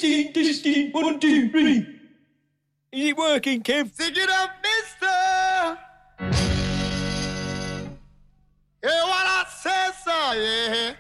Testing, 1, 2, 3. Is it working, Kev? Sing it up, mister. Yeah, what I said, so, yeah.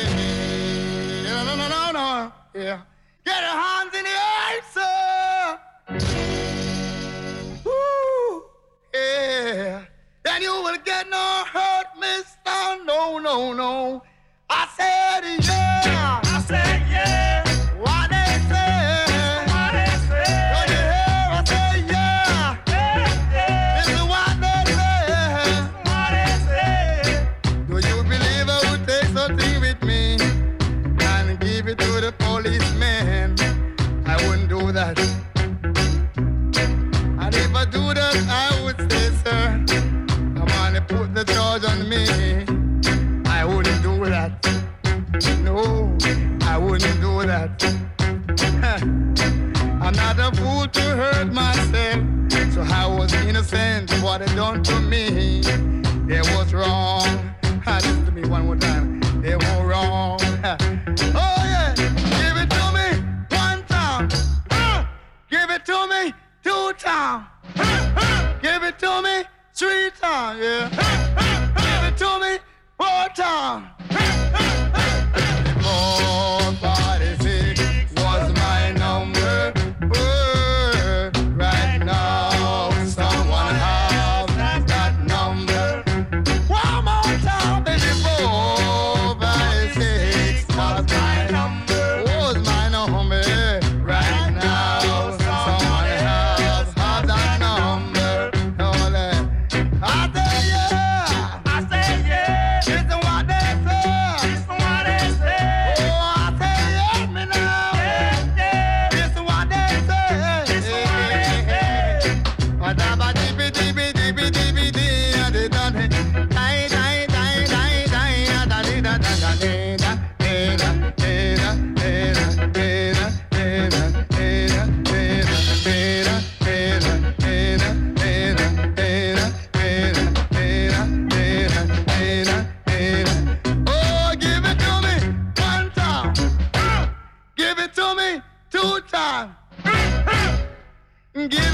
Yeah, no. Yeah. Get your hands in the air, sir. Woo. Yeah. Then you will get no hurt, mister. No. I said, yeah. I said, yeah. What they say. What they say. When you hear I say, yeah. Yeah. This is what they say. What they say. Do you believe I would take something with me and give it to the policeman? I wouldn't do that. And if I do that, I would say, sir, come on and put the charge on me. I wouldn't do that. No, I wouldn't do that. I'm not a fool to hurt myself. So I was innocent. What they done to me, they was wrong. Listen to me one more time. They were wrong. Oh yeah, give it to me 1 time. Give it to me 2 times. Give it to me 3 times. Yeah. Give it to me 4 times. 446 was my number. Right now, someone has that number. One more time, baby. 456 was my number. Was my number. Right now, someone has that number. I say yeah. It's what they say. Oh, give it to me 1 time. Give it to me 2 times. Give it.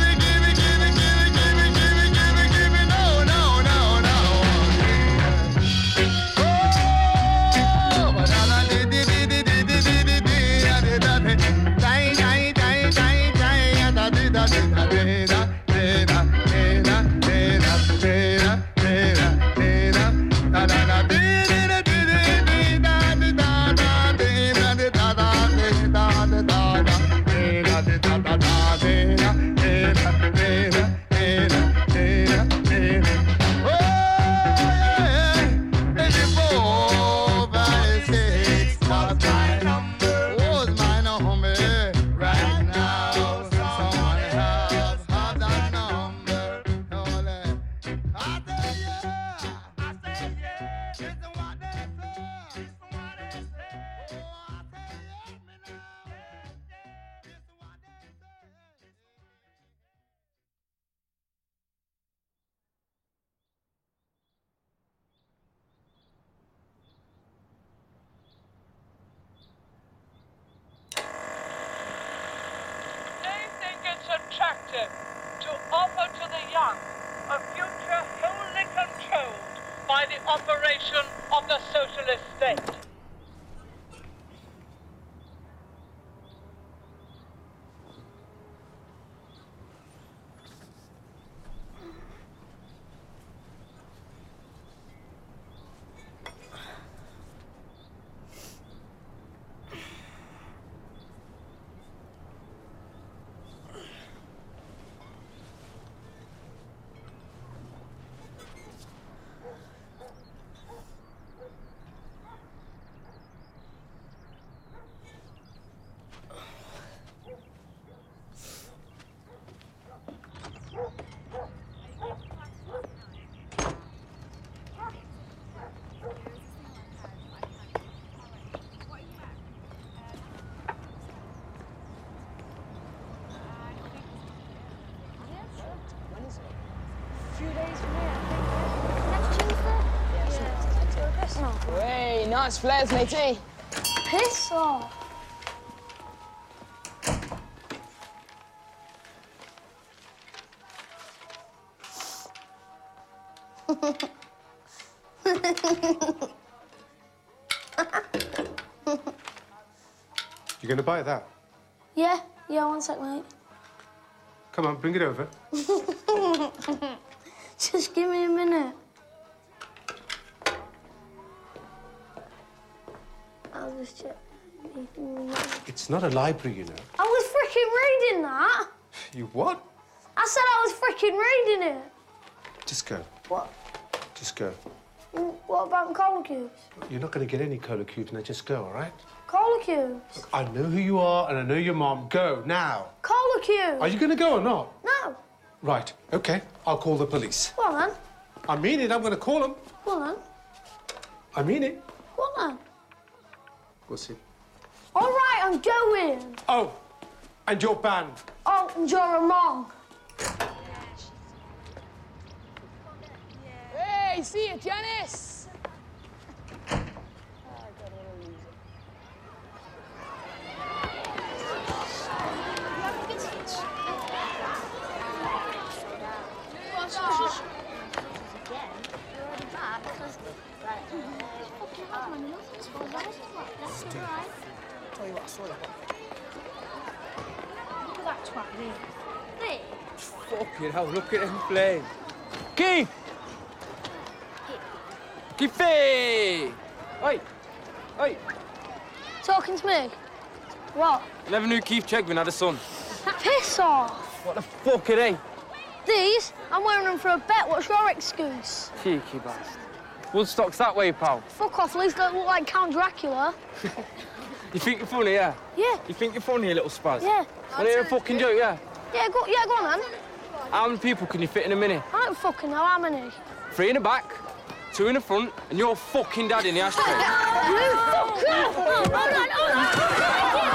Attractive to offer to the young a future wholly controlled by the operation of the socialist state. Hey, nice flares, matey. Piss off. You gonna buy that? Yeah, 1 sec, mate. Come on, bring it over. Just give me a minute. I'll just check. It's not a library, you know. I was freaking reading that. You what? I said I was freaking reading it. Just go. What? Just go. What about cola cubes? You're not gonna get any cola cubes, now just go, all right? Cola cubes. I know who you are and I know your mom. Go, now. Cola cubes. Are you gonna go or not? No. Right, okay. I'll call the police. Go on then. I mean it, I'm gonna call them. Go on then. I mean it. Go on then. We'll see. All right, I'm going. Oh, and your band. Oh, and you're a mong. Hey, see you, Janice. Tell you what, I saw you. Look at that twat there. Fucking hell, look at him playing. Keith! Keithy! Oi! Oi! Talking to me? What? I never knew Keith Chegwin had a son. Piss off. What the fuck are they? These? I'm wearing them for a bet. What's your excuse? Cheeky bastard. Woodstock's that way, pal. Fuck off, Lee's gonna look like Count Dracula. You think you're funny, yeah? Yeah. You think you're funny, you little spaz? Yeah. Want to hear a fucking joke, yeah? Yeah, go on then. How many people can you fit in a minute? I don't fucking know how many. 3 in the back, 2 in the front, and your fucking dad in the ashtray. You fucker! Hold on.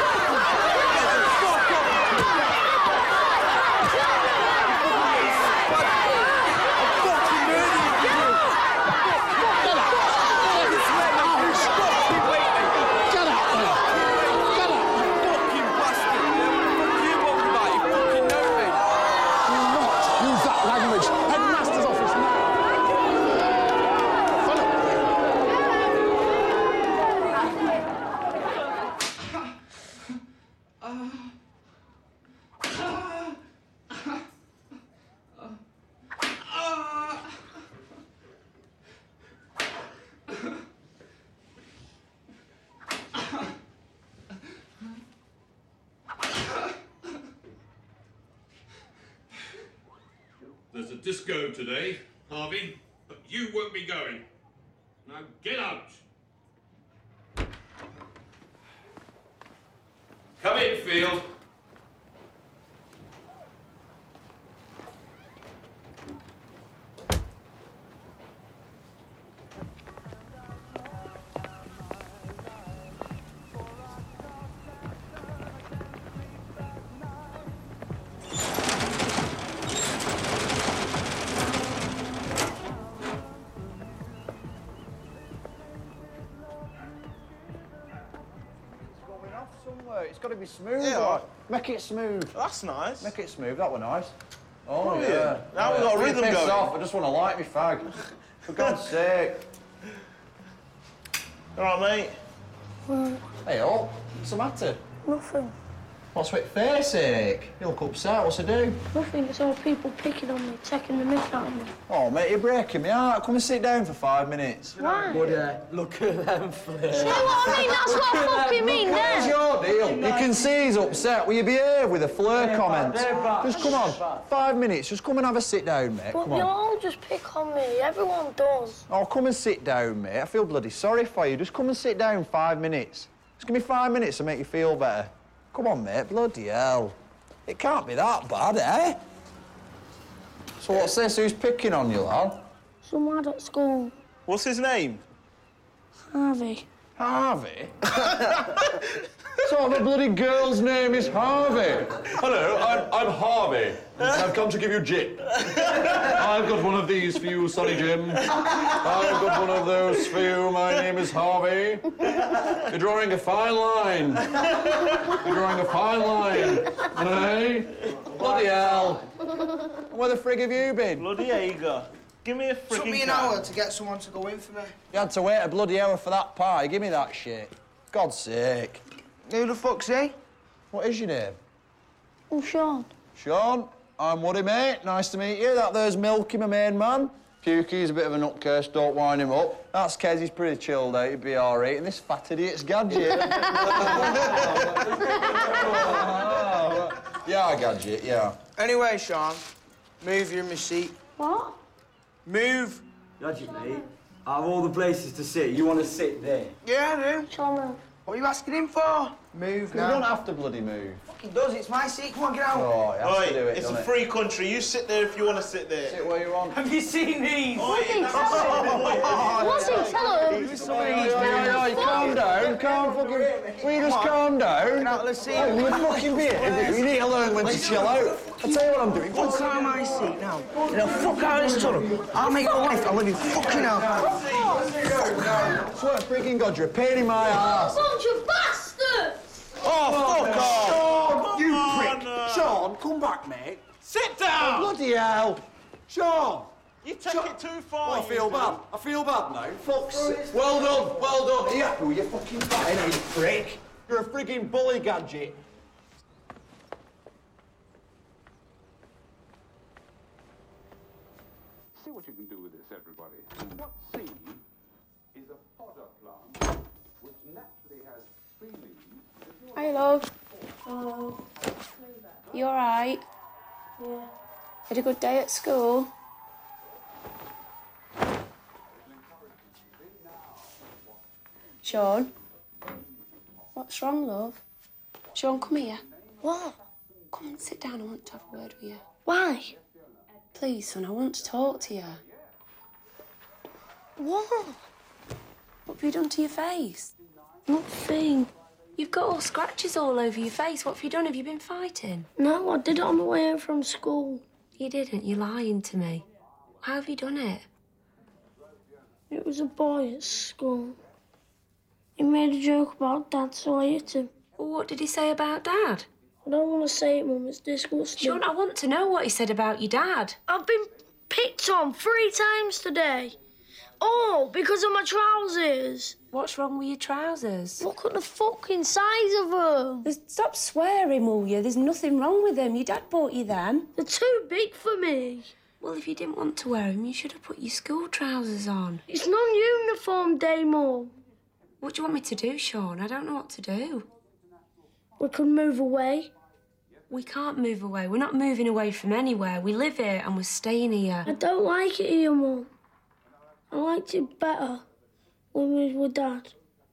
There's a disco today, Harvey, but you won't be going. Now get out. Come in, Field. It's got to be smooth. Yeah. Like. Make it smooth. That's nice. Make it smooth. That were nice. Oh, Brilliant. yeah. Now we've got a Will you rhythm piss going. off? I just want to light me fag. For God's sake. All right, mate. Hey, oh, what's the matter? Nothing. What's with face ache? You look upset. What's it do? Nothing. It's all people picking on me, taking the mick out of me. Oh, mate, you're breaking me heart. Come and sit down for 5 minutes. Why? Look at them flares. You know what I mean? That's what I fucking mean What's then. your deal? You can see he's upset. Will you behave with a flirt comment? Just come on. 5 minutes. Just come and have a sit down, mate. But Come you on. all just pick on me. Everyone does. Oh, come and sit down, mate. I feel bloody sorry for you. Just come and sit down 5 minutes. Just give me 5 minutes to make you feel better. Come on, mate. Bloody hell. It can't be that bad, eh? So what's this? Who's picking on you, lad? Some lad at school, What's his name? Harvey. Harvey? So the bloody girl's name is Harvey. Hello, I'm Harvey. I've come to give you jip. I've got one of these for you, Sonny Jim. I've got one of those for you. My name is Harvey. You're drawing a fine line. You're drawing a fine line. Eh? Bloody hell. Where the frig have you been? Bloody Hager. Give me a freaking Took me an hour to get someone to go in for me. You had to wait a bloody hour for that pie. Give me that shit. God's sake. Who the fuck's he? What is your name? I'm Sean. Sean, I'm Woody, mate. Nice to meet you. That there's Milky, my main man. Pukey's a bit of a nutcase, don't wind him up. That's Kez, he's pretty chilled out, he'd be all right. And this fat idiot's Gadget. Yeah, Gadget, yeah. Anyway, Sean, move, you're in my seat. What? Move. Gadget, mate. Out of all the places to sit, you want to sit there? Yeah, I do. Shall I move? What are you asking him for? Move You now. don't have to bloody move. Fucking does, it's my seat. Come on, get out. Oh, you have to do it, It's a doesn't it? free country. You sit there if you want to sit there. Sit where you want. Have you seen these? What's he tell him? Hey, calm down, calm fucking... Will you just calm down? Get out of the seat. Hey, you fucking behave. You need to learn when to chill out. I'll tell you what I'm doing. Fuck out of my seat now. You know, fuck out of this tunnel. I'll make your life. I'll leave you fucking out. Swear to freaking God, you're a pain in my ass. Bunch of bastards! Oh, fuck off! Sean, you prick! Sean, come back, mate. Sit down! Bloody hell. Sean! You take it too far. I feel bad. I feel bad now. Fuck's sake. Well done, well done. Are you happy with your fucking fat, you prick? You're a frigging bully, Gadget. See what you can do with this, everybody. And what seed is a fodder plant which naturally has 3 leaves. Hi, love. Hello. You all right? Yeah. Had a good day at school? Sean? What's wrong, love? Sean, come here. What? Come and sit down. I want to have a word with you. Why? Please, son, I want to talk to you. What? What have you done to your face? Nothing. You've got all scratches all over your face. What have you done? Have you been fighting? No, I did it on the way home from school. You didn't. You're lying to me. How have you done it? It was a boy at school. He made a joke about Dad, so I hit him. Well, what did he say about Dad? I don't want to say it, Mum. It's disgusting. Sean, I want to know what he said about your dad. I've been picked on 3 times today. All because of my trousers. What's wrong with your trousers? Look at the fucking size of them. Stop swearing, will you? There's nothing wrong with them. Your dad bought you them. They're too big for me. Well, if you didn't want to wear them, you should have put your school trousers on. It's non-uniform day, Mum. What do you want me to do, Sean? I don't know what to do. We could move away. We can't move away. We're not moving away from anywhere. We live here and we're staying here. I don't like it here, Mum. I liked it better when we was with Dad.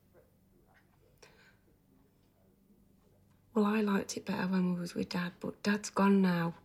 Well, I liked it better when we was with Dad, but Dad's gone now.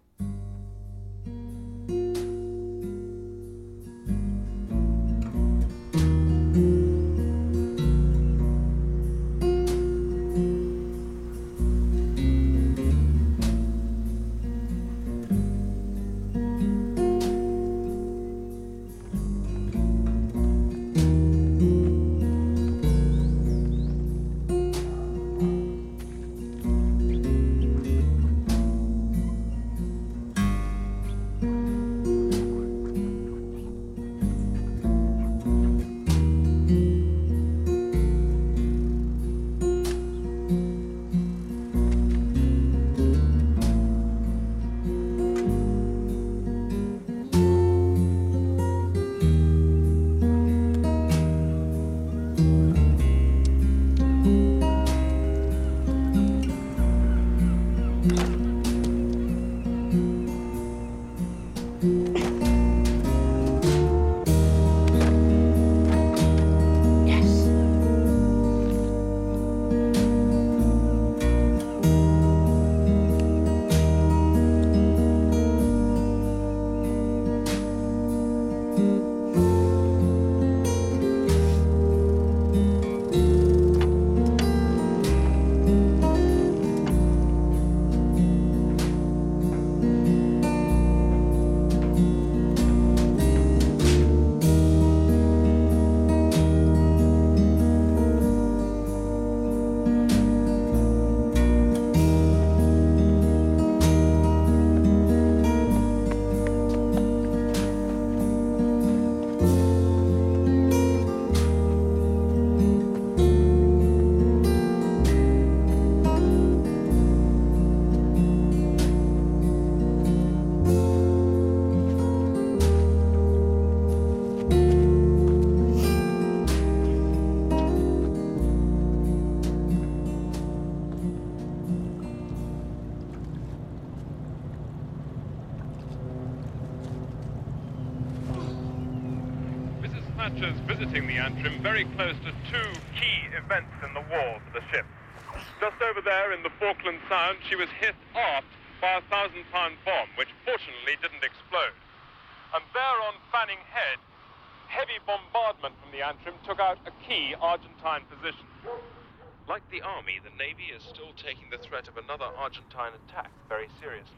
dispatchers visiting the Antrim very close to two key events in the war for the ship. Just over there in the Falkland Sound, she was hit aft by a 1,000-pound bomb, which fortunately didn't explode. And there on Fanning Head, heavy bombardment from the Antrim took out a key Argentine position. Like the Army, the Navy is still taking the threat of another Argentine attack very seriously.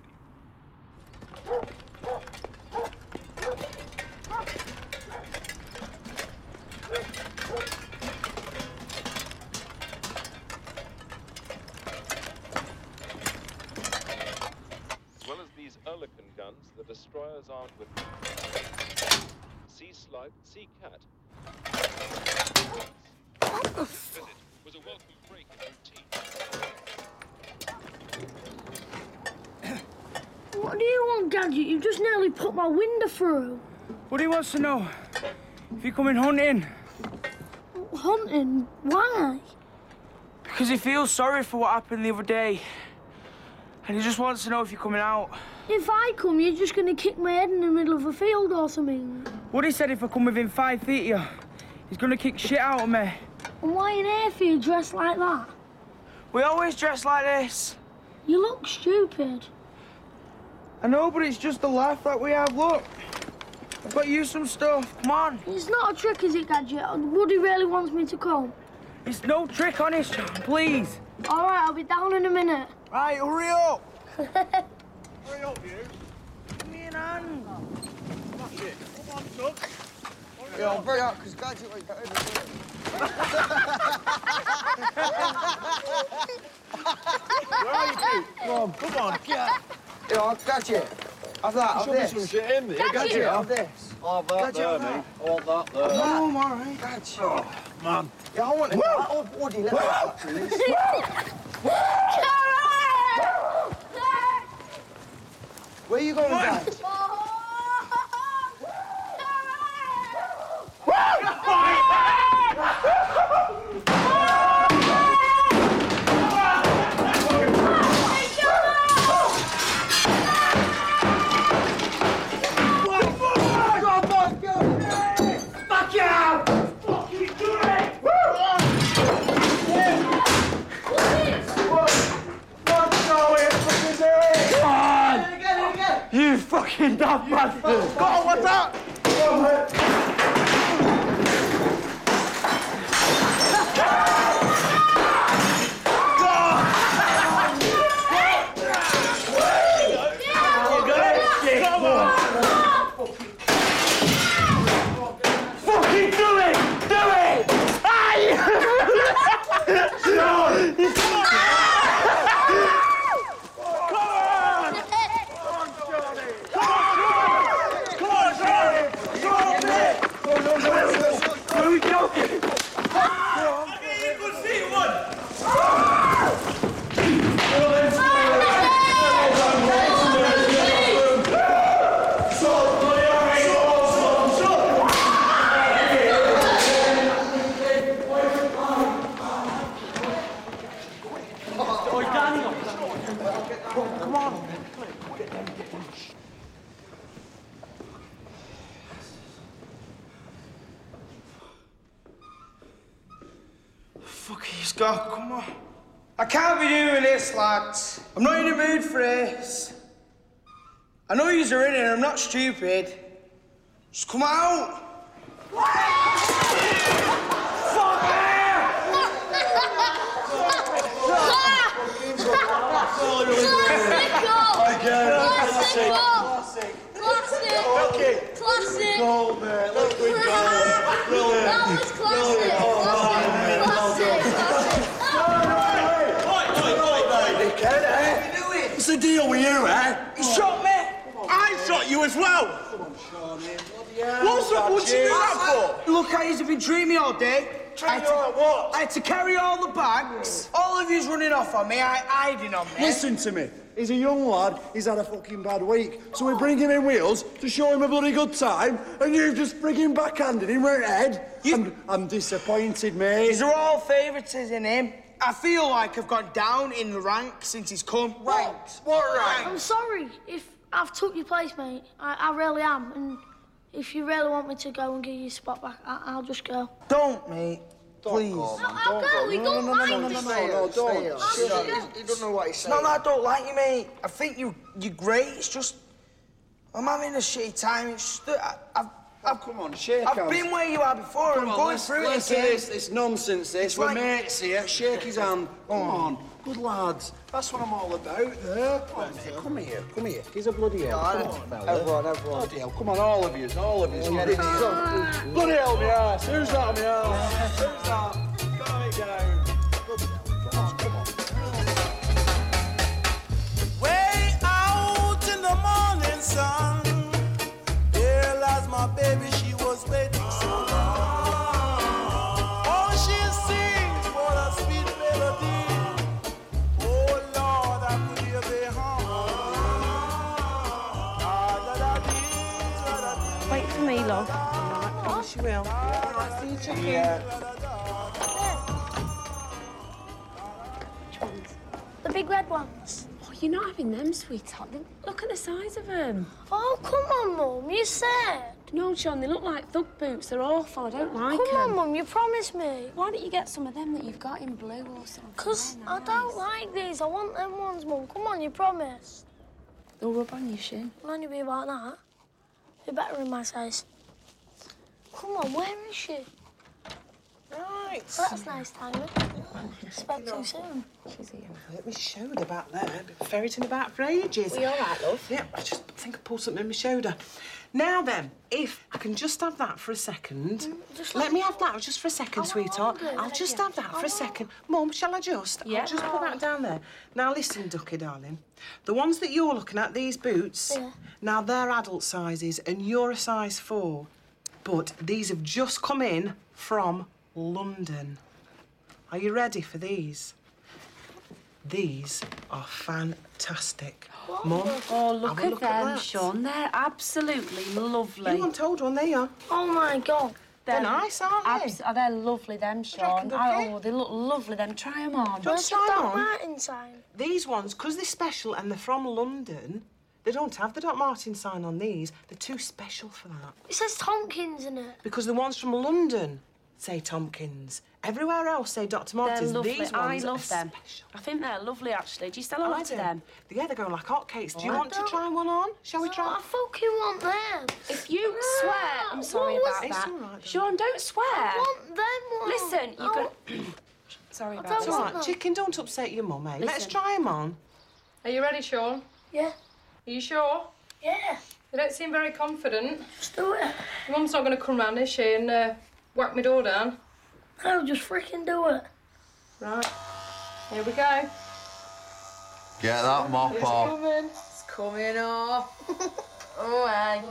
As well as these Oerlikon guns, the destroyers armed with Sea Slug, Sea Cat. This visit was a welcome break in routine. What do you want, Gadget? You just nearly put my window through. What he wants to know, if you're coming hunting. Hunting? Why? Because he feels sorry for what happened the other day. And he just wants to know if you're coming out. If I come, you're just going to kick my head in the middle of a field or something. Woody said if I come within 5 feet of you, he's going to kick shit out of me. And why in Airfield dressed like that? We always dress like this. You look stupid. I know, but it's just a laugh that we have. Look, I've got you some stuff. Come on. It's not a trick, is it, Gadget? Woody really wants me to come. It's no trick, honest, John, please. All right, I'll be down in a minute. Right, hurry up. Hurry up, you. Give me an hand. That's it. Come on, son. Yeah, I'll bring up, because Gadget won't get over here. Where are you, Pete? Come on, get. Yeah, I'll Gadget. Have that, have Show me this. some shit in there. Gadget, have this. I'll have that Gadget, there, have mate. that. I want that there. No, I'm all right. Gadget. Oh, man. Yeah, I want it. Oh, Woody, let me out, please. Where are you going, Dad? You fucking daft bastard! Go on, what's that? Fucking do it! Do it! Aye! Fuck, he's got, come on. I can't be doing this, lads. I'm not in the mood for this. I know yous are in it, I'm not stupid. Just come out. Fuck Classic. Classic. Goal, mate. Look, we got it. Brilliant. That was classic. What's the deal with you, eh? He shot me. I shot you as well. What's the what you do that for? Look how you've been treating me all day. Treating you like what? I had to carry all the bags. All of you's running off on me, hiding on me. Listen to me. He's a young lad. He's had a fucking bad week. So we bring him in wheels to show him a bloody good time, and you've just frigging backhanded him right head. I'm disappointed, mate. These are all favouritism him. I feel like I've gone down in the ranks since he's come. Ranks? What ranks? I'm sorry if I've took your place, mate. I really am. And If you really want me to go and get your spot back, I'll just go. Don't, mate. Please. I'll go. He don't like me. No, don't. He doesn't know what he's saying. No, I don't like you, mate. I think you're great. It's just... I'm having a shitty time. It's just that come on, shake I've hands. been where you are before. Come I'm on, going let's through it hear again. this nonsense, this. We're like- mates here. Shake his hand. Come on. Good lads. That's what I'm all about there. Come on, mate. Come here. Come here. He's a bloody hell. Come on, fella. Everyone. Bloody hell. Come on, all of you. Get it. Bloody hell, my ass. Who's that, my ass? Who's that? Calm it down. Come on. Way out in the morning sun, there lies my baby, she was waiting so long. All she sings for a sweet melody. Oh Lord, I could hear the hum. Wait for me, love. I promise you will. Right, see you, chicken. The big red ones. Oh, you're not having them, sweetheart. Look at the size of them. Oh, come on, Mum. You said. No, Sean, they look like thug boots. They're awful. I don't like them. Come on, Mum. You promised me. Why don't you get some of them that you've got in blue or something? Because I don't like these. I want them ones, Mum. Come on, you promised. They'll rub on your shin. Will only be about that. You're better in my size. Come on, where is she? Right. That's nice timing. Spoke too soon. She's here. Let me shoulder back there. Been ferreting about for ages. Are you all right, love? Yeah, I just think I pulled something in my shoulder. Now then, if I can just have that for a second. Let me have that just for a second, sweetheart. I'll just have that for a second. Mum, shall I just? Yeah. I'll just put that down there. Now listen, Ducky, darling. The ones that you're looking at, these boots, now they're adult sizes and you're a size 4. But these have just come in from London. Are you ready for these? These are fantastic. Mum, Oh, look have a at them, that. Sean. They're absolutely lovely. You want hold one, there you are. Oh, my God. They're nice, aren't they? Oh, they're lovely, them, Sean. Oh, they look lovely, them. Try them on. Don't Where's the try 'em Doc on. Martin sign? These ones, because they're special and they're from London, they don't have the Doc Martin sign on these. They're too special for that. It says Tompkins in it. Because the ones from London say Tompkins. Everywhere else say Dr. They're Martens. lovely. These I ones love are them. special. I think they're lovely, actually. Do you sell a I lot do. of them? Yeah, they're going like hotcakes. Do you I want to don't- try one on? Shall we try? I fucking want them. If you swear, I'm sorry What about was- that. It's all right, Sean, don't swear. I want them ones. Listen, you've Oh, got. Sorry I about don't It's that. all want right. them. Chicken, don't upset your mum, mate. Let's Listen. try them on. Are you ready, Sean? Yeah. Are you sure? Yeah. You don't seem very confident. Just do it. Your mum's not going to come round, is she, and whack my door down? I'll just freaking do it. Right. Here we go. Get that mop It's off. coming. It's coming off. Oh,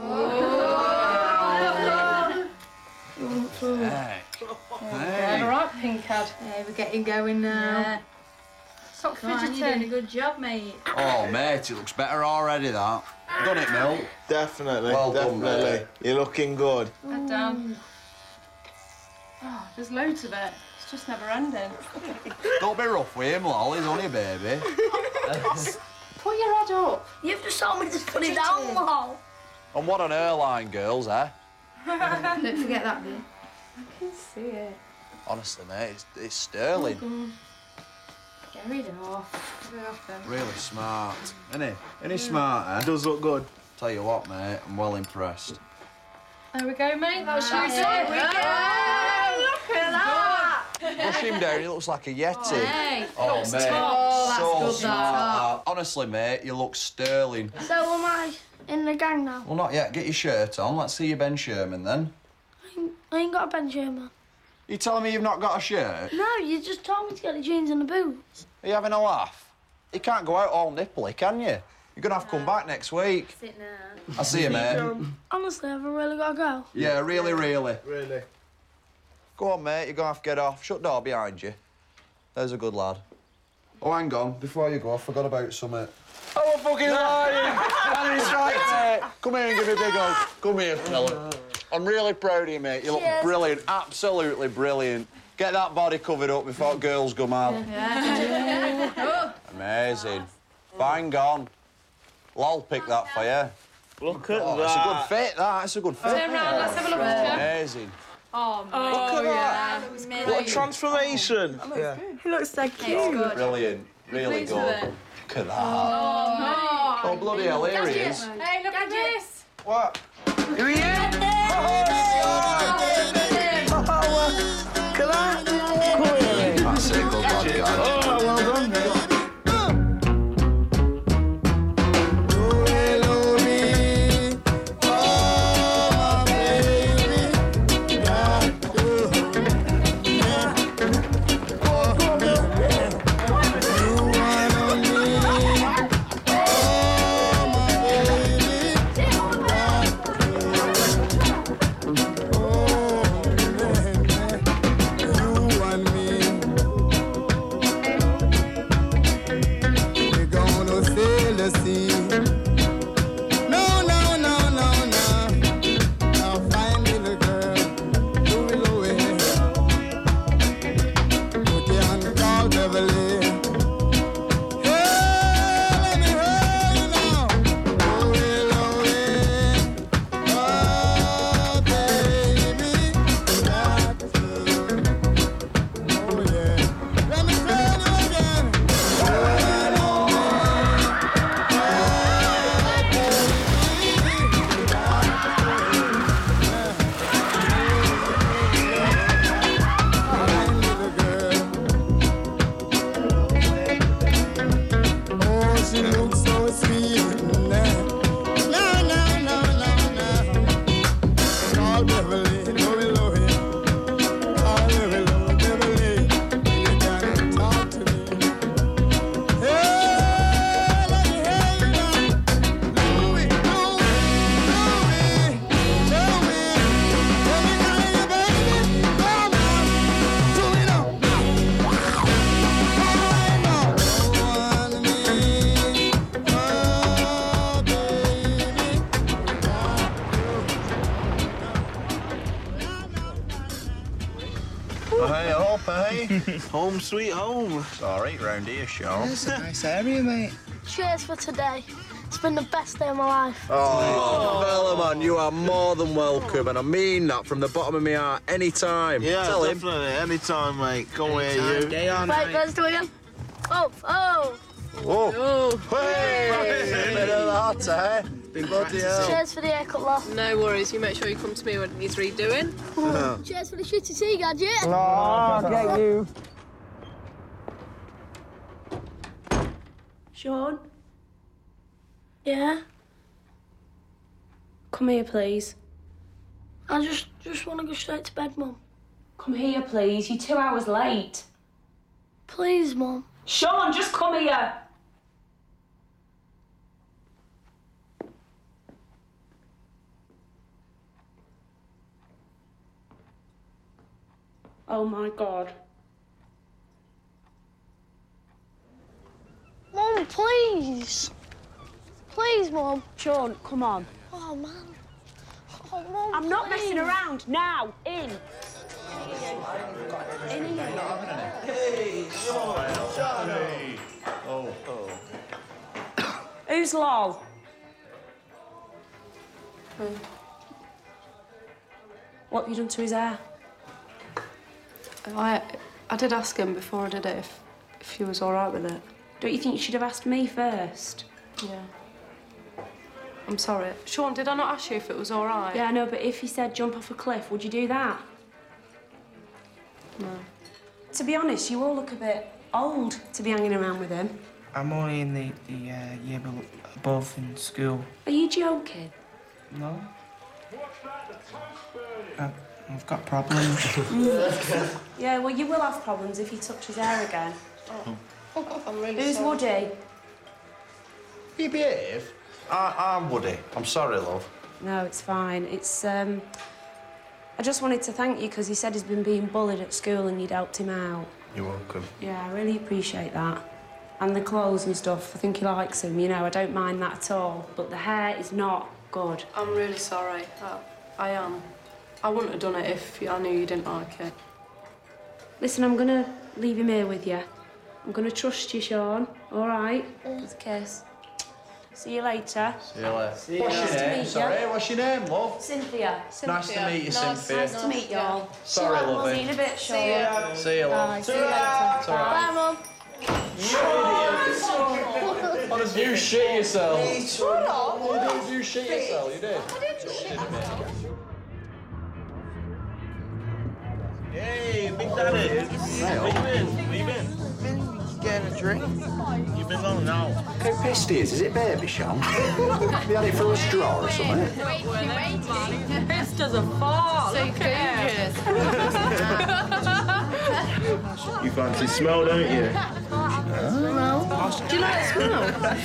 Hey. All right, Pinkhead. Hey, we're getting going now. Stop Come on, fidgeting. you're doing a good job, mate. Oh, mate, it looks better already, that. Done it, Mill. Definitely, Well done, definitely. mate. You're looking good. Head down. Oh, there's loads of it. It's just never ending. Don't be rough with him, lol. He's only a baby. Put your head up. You've just told me to put it down, lol. And what an hairline, girls, eh? Don't forget that bit. I can see it. Honestly, mate, it's sterling. Get rid off. Get off then. Really smart. Isn't he? Isn't he smart, eh? Does look good. Tell you what, mate, I'm well impressed. There we go, mate. That's you. There we go. Look at that. Push him down, he looks like a Yeti. Hey. Oh, Looks mate, top. That's so good, smart. Honestly, mate, you look sterling. So am I in the gang now? Well, not yet. Get your shirt on. Let's see your Ben Sherman, then. I ain't got a Ben Sherman. You telling me you've not got a shirt? No, you just told me to get the jeans and the boots. Are you having a laugh? You can't go out all nipply, can you? You're going to have to come back next week. Sit now. I'll see you, mate. Honestly, have I really got to go? Yeah, really, really. Really. Go on, mate. You're going to have to get off. Shut the door behind you. There's a good lad. Oh, hang on. Before you go, I forgot about something. Oh, I'm fucking lying! And he's right, mate. Come here and give me a big hug. Come here, fella. I'm really proud of you, mate. You look Cheers. brilliant. Absolutely brilliant. Get that body covered up before girls go mad. Yeah. Amazing. Bang on. Lol picked that for you. Look at Oh, that. it's a good fit, that. It's a good fit. Turn round, let's have a look at you. Amazing. Oh, Look at that. What a transformation. Yeah. He looks so cute. Brilliant. Really Pleased good. with it? Look at that. Oh, Oh, bloody hell, here he is. Hey, look at this. What? Here he is. That's it, good lad, guys. Oh, well done, mate. Hey up, hey? Home sweet home. It's all right round here, Sean. It's a nice area, mate. Cheers for today. It's been the best day of my life. Oh, fella, man, you are more than welcome, and I mean that from the bottom of my heart. Anytime. Yeah, Tell him. definitely. Anytime, mate. Go here, you. Day or Wait, night. let's do it again. Oh, oh. Whoa. Hey! Bit of that, eh? Bloody hell. Cheers for the haircut, love. No worries. You make sure you come to me when it needs redoing. Cheers for the shitty tea gadget. Oh, get you. Sean, Yeah? come here, please. I just want to go straight to bed, Mum. Come here, please. You're 2 hours late. Please, Mum. Sean, just come here. Oh, my God. Mum, please. Please, Mum. Sean, come on. Oh, man. Oh, Mum, I'm not please. messing around. Now, in. In here. Hey, Sean. Oh. Who's Lol? What have you done to his hair? I did ask him before I did it if he was all right with it. Don't you think you should have asked me first? Yeah. I'm sorry. Sean, did I not ask you if it was all right? Yeah, I know, but if he said jump off a cliff, would you do that? No. To be honest, you all look a bit old to be hanging around with him. I'm only in the year above in school. Are you joking? No. I've got problems. Yeah, well, you will have problems if you touch his hair again. I'm really Who's sorry. Woody? You behave. I'm Woody. I'm sorry, love. No, it's fine. It's, I just wanted to thank you because he said he's been being bullied at school and you'd helped him out. You're welcome. Yeah, I really appreciate that. And the clothes and stuff, I think he likes them, you know, I don't mind that at all. But the hair is not good. I'm really sorry. I am. I wouldn't have done it if I knew you didn't like it. Listen, I'm gonna leave him here with you. I'm gonna trust you, Sean, all right? Just a kiss. See you later. See you later. What's your name? Sorry, what's your name, love? Cynthia. Nice to meet you, Cynthia. Nice to meet you all. Sorry, We'll lovey. see you in a bit, Sean. See you, love. See you later. It's all right. Bye, Mum. You shit yourself. Shut up. You shit yourself, you did. Hey, Big Daddy. Where you been? Getting a drink. You've been long now. How pissed he is it baby, Sean? Have you had it through a straw or something? This doesn't fall. So curious. You fancy smell, don't you? Do you like smell?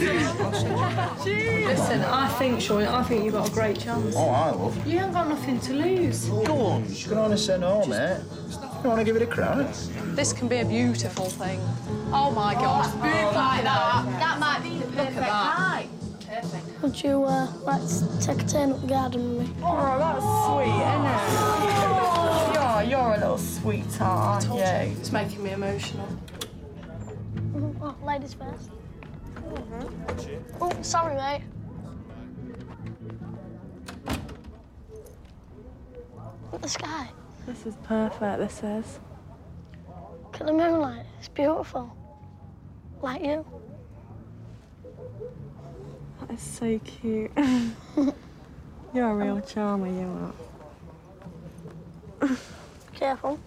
Listen, I think, Sean, I think you've got a great chance. Oh, I love. You ain't got nothing to lose. Go on, you can only say no, mate. You want to give it a crack? This can be a beautiful thing. Oh my God, move like that. That might be the perfect height. Perfect. Would you like to take a turn up the garden with me? Oh, that's sweet, isn't it? Oh, you're a little sweetheart, aren't you? It's making me emotional. Oh, ladies first. Oh, sorry, mate. Look at the sky. This is perfect, this is. Look at the moonlight. It's beautiful. Like you. That is so cute. You're a real charmer, you are. Careful.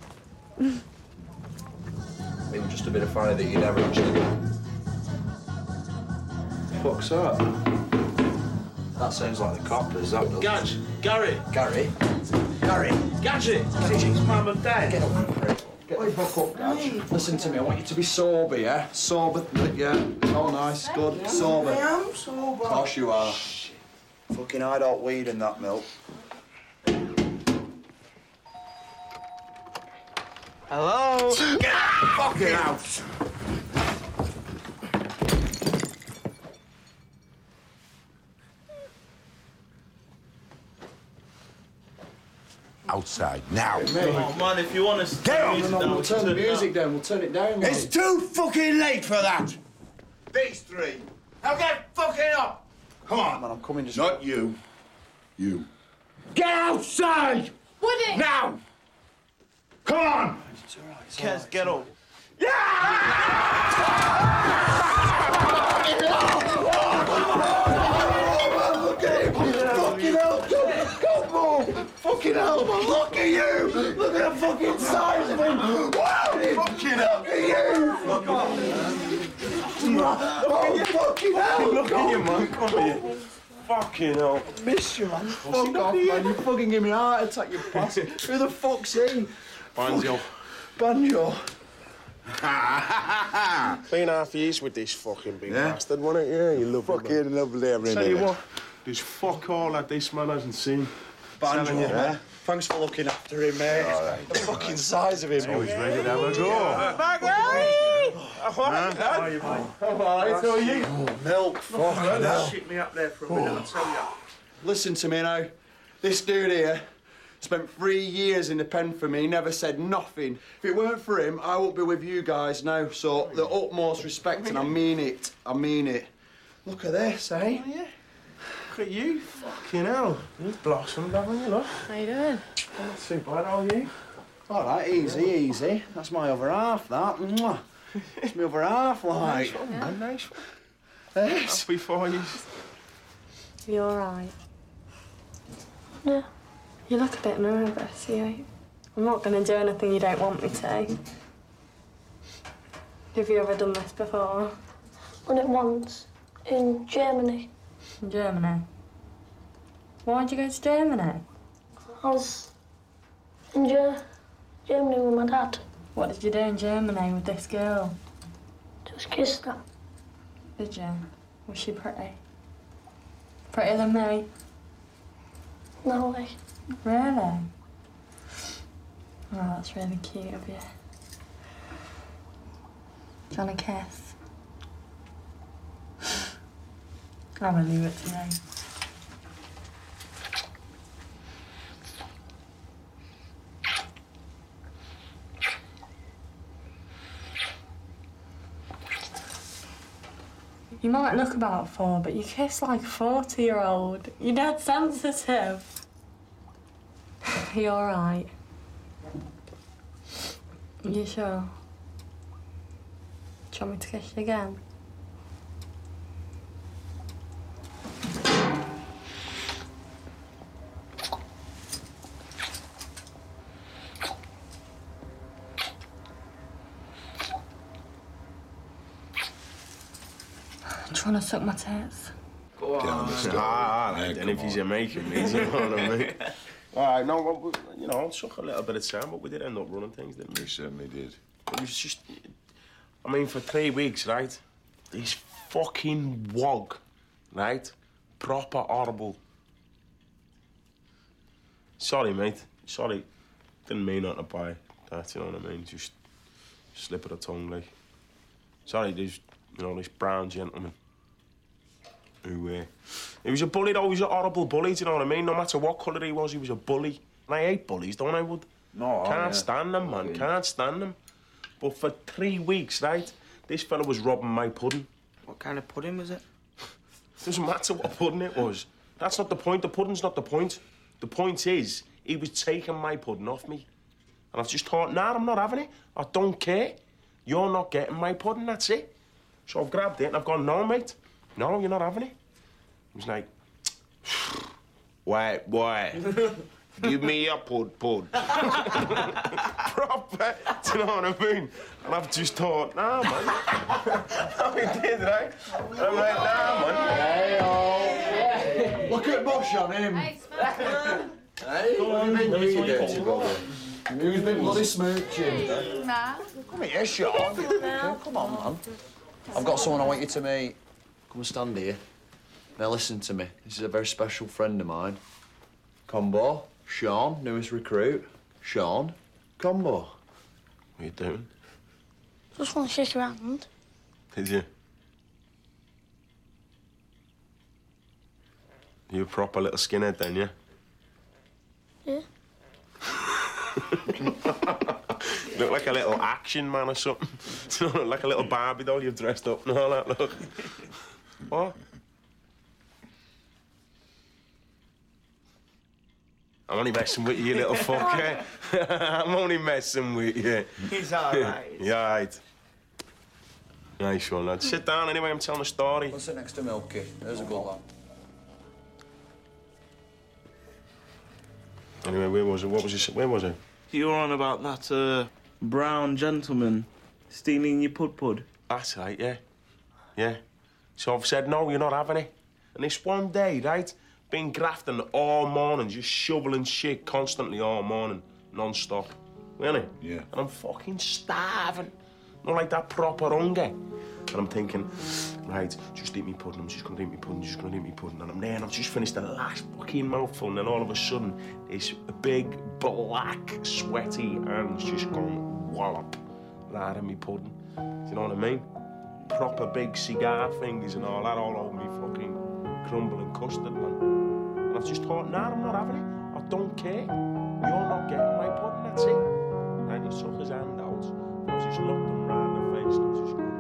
It was just a bit of funny that you never actually. Fuck's that? That sounds like the coppers, that does. Gadge, Gary. Gary? Gary? Gadget. It's Mum and Dad. Get up, Craig. Get the fuck up, Gadge. Listen to me, I want you to be sober, yeah? Sober, yeah. Oh, nice, good. Sober. I am sober. Of course you are. Fucking hide out weed in that milk. Hello? Get fucking out! Outside now. Oh, man, if you want to Get on! We'll turn the music down. We'll turn it down. It's too fucking late for that. These three. Now get fucking up. Come on. Man, I'm coming just. Not you. You. Get outside! Woody! Now! Come on! Kez, get up. Look at him! Fucking hell! Come on! Fucking hell, man! Look at you! Look at the fucking size of him! Wow! Fucking hell! Look at you! Fuck off! Oh, fucking hell! Look at you, man. Come here. Fucking hell. Miss you, man. Fuck off, man. You fucking give me a heart attack, you bastard. Who the fuck's he? Banjo. Banjo. Been half years with this fucking big bastard, wasn't it? Yeah, you love it. Fucking lovely, everything. Tell you what, there's fuck all that this man hasn't seen. Banjo, Telling you, man. Thanks for looking after him, mate. All right. The fucking size of him. Oh, he's ready to have a go. How are you, mate? How are you? Milk. Fucking hell. Shit me up there for a minute, I'll tell you. Listen to me now. This dude here spent 3 years in the pen for me, never said nothing. If it weren't for him, I wouldn't be with you guys now. So, the utmost respect, and I mean it. I mean it. Look at this, eh? Oh, yeah. Look at you. Fucking hell. You've blossomed, haven't you, look? How you doing? Not too bad, are you? All right, easy, easy. That's my other half, that. Mwah. It's my other half, like. Nice one, man. Nice one. Yes. Happy for you. You all right? Yeah. You look a bit nervous, you. I'm not going to do anything you don't want me to. Have you ever done this before? Done it once. In Germany. In Germany? Why'd you go to Germany? I was in Germany with my dad. What did you do in Germany with this girl? Just kissed her. Did you? Was she pretty? Prettier than me? No way. Really? Oh, that's really cute of you. Do you want a kiss? I will leave it to you. You might look about 4, but you kiss like a 40-year-old. You're dead sensitive. You all right? You sure? Do you want me to kiss you again? Trying to suck my tits. Go on, then if he's Jamaican, you know what I mean? All right, no, well, you know, it took a little bit of time, but we did end up running things, didn't we? We certainly did. It was just, I mean, for 3 weeks, right? This fucking wog, right? Proper horrible. Sorry, mate. Sorry. Didn't mean not to buy that, you know what I mean? Just slip of the tongue, like. Sorry, there's, you know, this brown gentleman who, he was a bully, though. He was a horrible bully, do you know what I mean? No matter what colour he was a bully. And I hate bullies, don't I, Wood? No, Can't stand them, man. Can't stand them. But for 3 weeks, right, this fella was robbing my pudding. What kind of pudding was it? Doesn't matter what pudding it was. That's not the point. The pudding's not the point. The point is, he was taking my pudding off me. And I've just thought, nah, I'm not having it. I don't care. You're not getting my pudding, that's it. So I've grabbed it and I've gone, no, mate. No, you're not having it. He was like, wait, boy. Give me your pud. Proper, do you know what I mean? And I've just thought, nah, man. No, he did, right? And I'm like, nah, man. Hey, look at Bush on him. Hey, what have you been doing, dirty brother? Who's been bloody smooching? Come here, Sean. Come on, man. I've got someone I want you to meet. Come and stand here. Now listen to me. This is a very special friend of mine. Combo. Sean, newest recruit. Sean, Combo. What are you doing? Just want to shake your hand. Did you? You a proper little skinhead then, yeah? Yeah. Look like a little action man or something. You know, like a little Barbie doll you've dressed up and all that, look. What? I'm only messing with you, you little fucker. I'm only messing with you. He's all right. Yeah, all right. Nice one, lad. Sit down anyway, I'm telling a story. We'll sit next to Milky. There's a good one. Anyway, where was it? Where was it? You were on about that, brown gentleman stealing your pud. That's right, yeah. Yeah. So I've said, no, you're not having it. And this one day, right, been grafting all morning, just shoveling shit constantly all morning, non-stop. Really? Yeah. And I'm fucking starving. Not like that proper hunger. And I'm thinking, right, just eat me pudding, I'm just gonna eat me pudding, just gonna eat me pudding. And I'm there and I've just finished the last fucking mouthful and then all of a sudden, this big, black, sweaty hand's just gone wallop right in me pudding. Do you know what I mean? Proper big cigar fingers and all that all over me fucking crumbling custard, man. And I've just thought, nah, I'm not having it. I don't care. You're not getting my pudding, that's it. And he took his hand out and I just looked him right in the face and I was just going,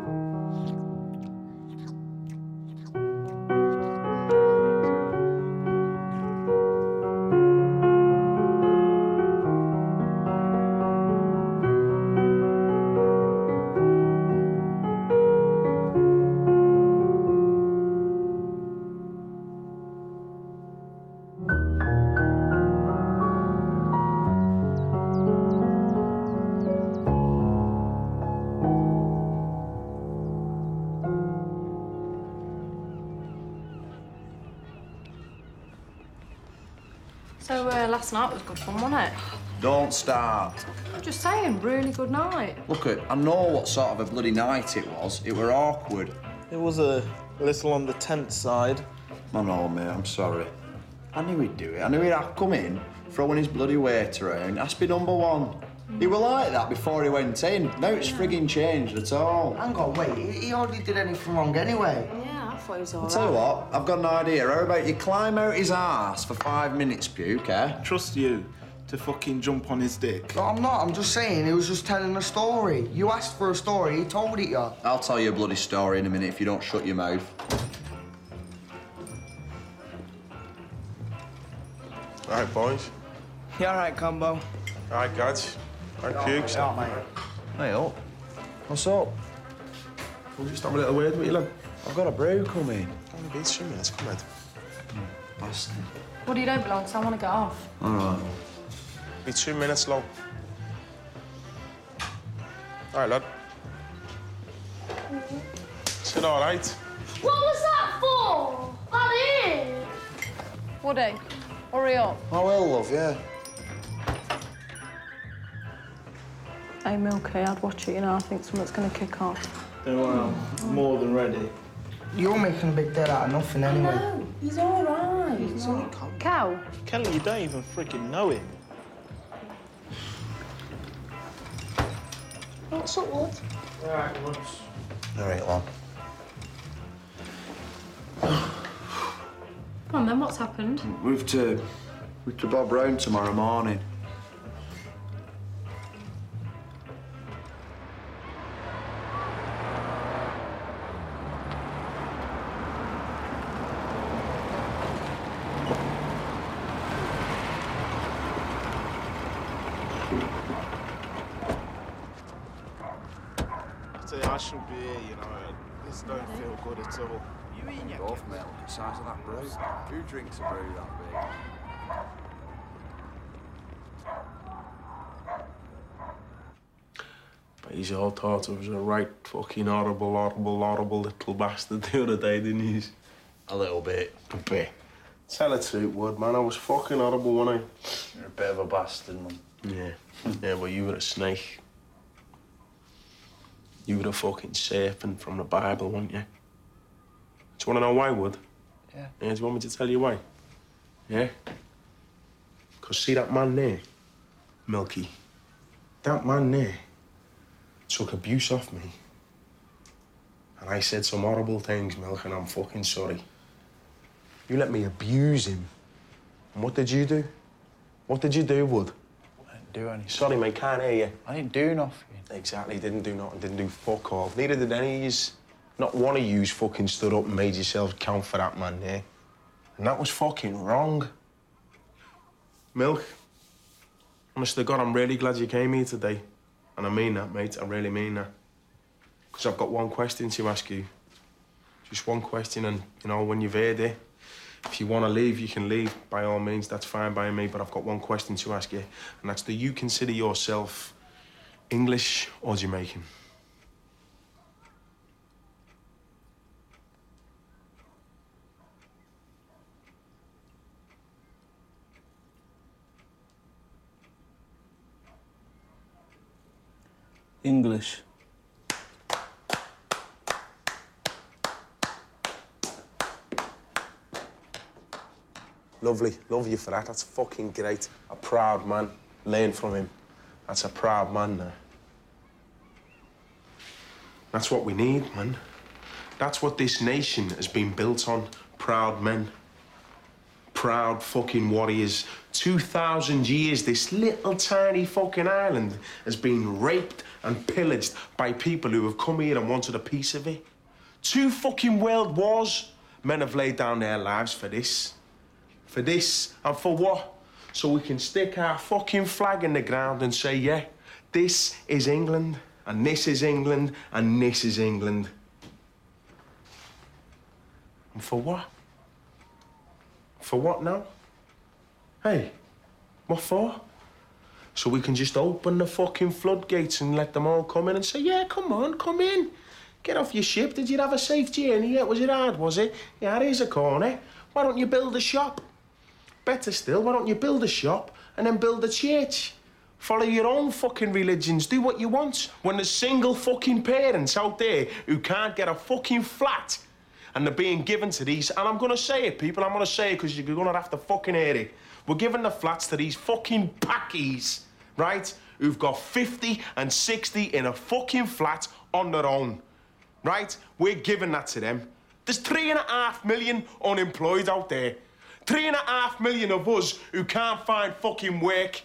So, last night was good fun, wasn't it? Don't start. I'm just saying, really good night. Look, I know what sort of a bloody night it was. It were awkward. It was a little on the tense side. I know, mate, I'm sorry. I knew he'd do it. I knew he'd come in, throwing his bloody weight around, ask me number one. He were like that before he went in. Now it's frigging changed at all. Hang on, wait. He hardly did anything wrong anyway. Yeah, I thought he was all I'll right. tell you what, I've got an idea. How about you climb out his arse for 5 minutes, Puke, eh? Trust you. to fucking jump on his dick? No, I'm not. I'm just saying he was just telling a story. You asked for a story, he told it you. I'll tell you a bloody story in a minute if you don't shut your mouth. All right, boys. You all right, Combo? All right, guys. All right, Pukes. Hey, up. What's up? We'll just have a little word with you, lad. I've got a brew coming. Only be 2 minutes, come on. Bastard. What do you do, Blonde? I want to get off. All right. Be 2 minutes long. All right, lad. Is it all right? What was that for? I did. Woody, hurry up. I will, love, yeah. Hey, Milky, I'd watch it, you know. I think something's going to kick off. Don't worry, I'm more than ready. You're making a big deal out of nothing anyway. No, he's all right. He's all right. Cal? Kelly, you don't even freaking know him. What's up, Wood? All right, once. All right, lad. Come on, then, what's happened? We've to Bob round tomorrow morning. I should be here, you know. This don't feel good at all. You eating your off, mate, the size of that brew. Who drinks a brew that big? But he's all thought I was a right fucking horrible little bastard the other day, didn't he? A little bit. A bit. Tell the truth, Wood, man. I was fucking horrible, wasn't I? You're a bit of a bastard, man. Yeah. Yeah, well, you were a snake. You were a fucking serpent from the Bible, weren't you? Do you want to know why, Wood? Yeah. Yeah, do you want me to tell you why? Yeah? Because see that man there, Milky? That man there took abuse off me. And I said some horrible things, Milk, and I'm fucking sorry. You let me abuse him. And what did you do? What did you do, Wood? I didn't do anything. Sorry, mate, can't hear you. I didn't do nothing. Exactly, didn't do nothing, didn't do fuck all. Neither did any of yous. Not one of yous fucking stood up and made yourselves count for that man there. And that was fucking wrong. Milk, honest to God, I'm really glad you came here today. And I mean that, mate, I really mean that. Because I've got one question to ask you. Just one question, and, you know, when you've heard it, if you want to leave, you can leave, by all means, that's fine by me, but I've got one question to ask you, and that's, do you consider yourself English or Jamaican? English. Lovely. Love you for that. That's fucking great. A proud man. Learn from him. That's a proud man there. That's what we need, man. That's what this nation has been built on. Proud men. Proud fucking warriors. 2,000 years, this little tiny fucking island has been raped and pillaged by people who have come here and wanted a piece of it. 2 fucking world wars. Men have laid down their lives for this. For this, and for what? So we can stick our fucking flag in the ground and say, yeah, this is England, and this is England, and this is England. And for what? For what now? Hey, what for? So we can just open the fucking floodgates and let them all come in and say, yeah, come on, come in. Get off your ship. Did you have a safe journey yet? Was it hard, was it? Yeah, here's a corner. Why don't you build a shop? Better still, why don't you build a shop and then build a church? Follow your own fucking religions, do what you want. When there's single fucking parents out there who can't get a fucking flat and they're being given to these, and I'm gonna say it, people, I'm gonna say it because you're gonna have to fucking hear it. We're giving the flats to these fucking packies, right? Who've got 50 and 60 in a fucking flat on their own, right? We're giving that to them. There's 3.5 million unemployed out there. 3.5 million of us who can't find fucking work.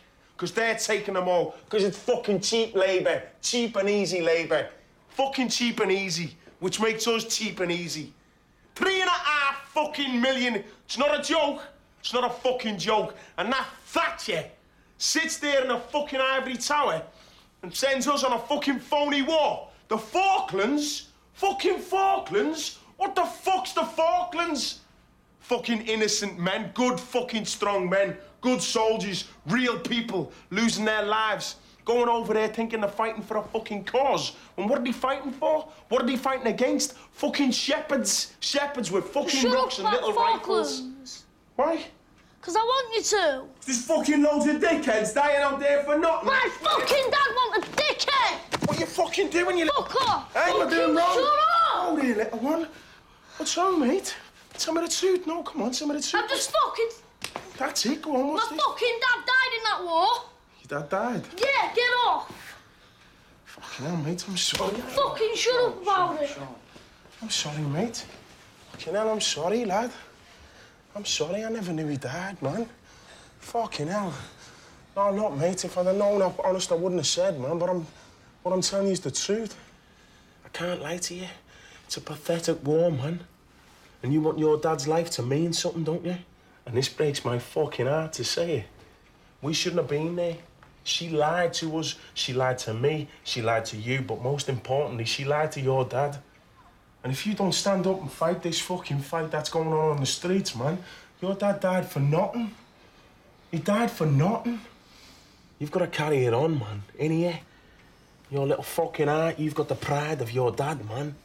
Because they're taking them all. Because it's fucking cheap labour. Cheap and easy labour. Fucking cheap and easy. Which makes us cheap and easy. 3.5 fucking million. It's not a joke. It's not a fucking joke. And that Thatcher sits there in a fucking ivory tower and sends us on a fucking phony war. The Falklands? Fucking Falklands? What the fuck's the Falklands? Fucking innocent men, good fucking strong men, good soldiers, real people losing their lives, going over there thinking they're fighting for a fucking cause. And what are they fighting for? What are they fighting against? Fucking shepherds. Shepherds with fucking rocks and little rifles. Why? Because I want you to. There's fucking loads of dickheads dying out there for nothing. My fucking dad wants a dickhead! What you fucking doing, you little... Fuck off! Hey, you're doing wrong. Shut up! Oh, there, little one. What's wrong, mate? Tell me the truth. No, come on, tell me the truth. I'm just fucking... That's it, go on, what's My this? fucking dad died in that war. Your dad died? Yeah, get off. Fucking hell, mate, I'm sorry. Fucking shut up about it. I'm sorry, mate. Fucking hell, I'm sorry, lad. I'm sorry, I never knew he died, man. Fucking hell. No, not, mate. If I'd have known, honest, I wouldn't have said, man. But what I'm telling you is the truth. I can't lie to you. It's a pathetic war, man. And you want your dad's life to mean something, don't you? And this breaks my fucking heart to say it. We shouldn't have been there. She lied to us. She lied to me. She lied to you. But most importantly, she lied to your dad. And if you don't stand up and fight this fucking fight that's going on the streets, man, your dad died for nothing. He died for nothing. You've got to carry it on, man, in here. Your little fucking heart, you've got the pride of your dad, man.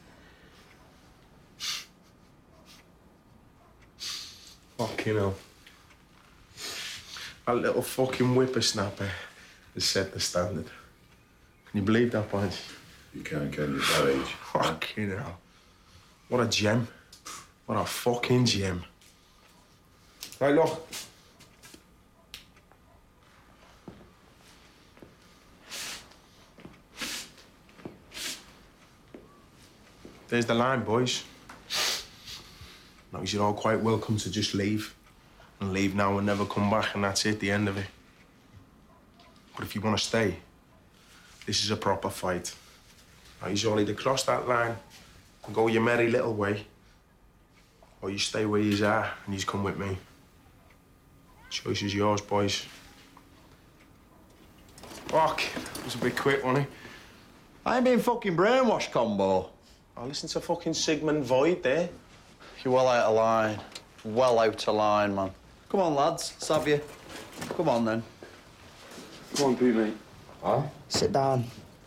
Fucking hell. That little fucking whippersnapper has set the standard. Can you believe that, boys? You can't get your that age. Fucking hell. What a gem. What a fucking gem. Right, look. There's the line, boys. Now, you're all quite welcome to just leave. And leave now and never come back, and that's it, the end of it. But if you want to stay, this is a proper fight. Now, you all either cross that line and go your merry little way, or you stay where you are and you come with me. Choice is yours, boys. Fuck, that was a bit quick, wasn't it? I ain't been fucking brainwashed, Combo. I listened to fucking Sigmund Void there. You're well out of line. Well out of line, man. Come on, lads. Let's have you. Come on, then. Come on, Pete, mate. Huh? Sit down.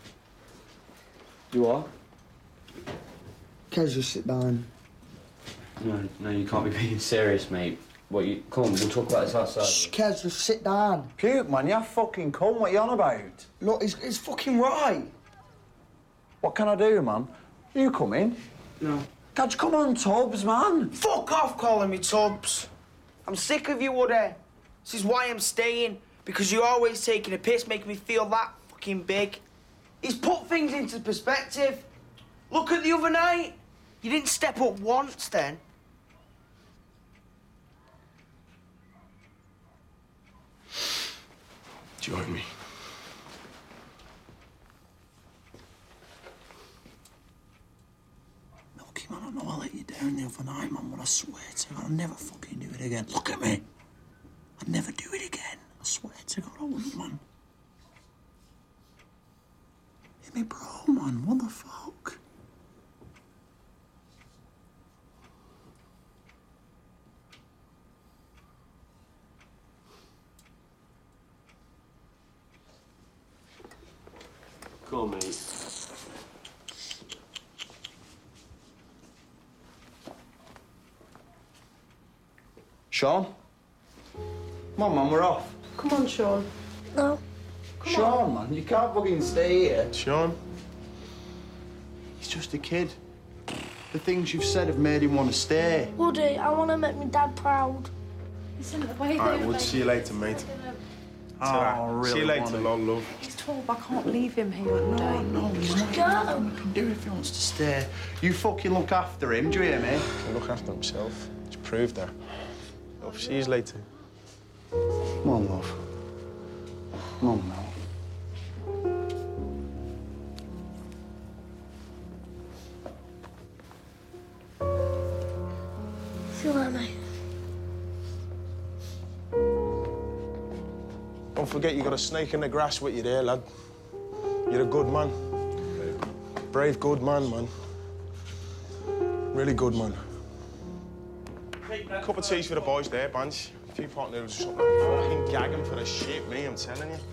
You are? Kez, just sit down. No, you can't be being serious, mate. What, you... Come on, we'll talk about this outside. Shh, Kez, just sit down. Puke, man, you have fucking come. What are you on about? Look, it's fucking right. What can I do, man? You come in. No. Can't you come on, Tubbs, man? Fuck off calling me Tubbs. I'm sick of you, Woody. This is why I'm staying. Because you're always taking a piss, making me feel that fucking big. He's put things into perspective. Look at the other night. You didn't step up once then. Join me. Milky, man, I know I let you down the other night, man, but I swear to God, I'll never fucking do it again. Look at me. I'd never do it again. I swear to God, I wouldn't, man. Hit me, bro, man. What the fuck? Go on, mate. Sean? Come on, man, we're off. Come on, Sean. No. Sean, man, you can't fucking stay here. Sean? He's just a kid. The things you've said have made him want to stay. Woody, I want to make my dad proud. Listen, the way All right, we'll see you later, mate. Oh, really? See you later, wanna- love. He's 12, I can't leave him here all day. No, he's not. Go. He can do it if he wants to stay. You fucking look after him, do you hear me? He'll look after himself. He's proved that. I'll see you later. Come on, love. Come on, Mel. See you later, mate. Don't forget you got a snake in the grass with you there, lad. You're a good man. Brave, good man, man. Really good man. Cup of tea for the boys there, Banch. A few pot noodles or something. Fucking gagging for the shit, me, I'm telling you.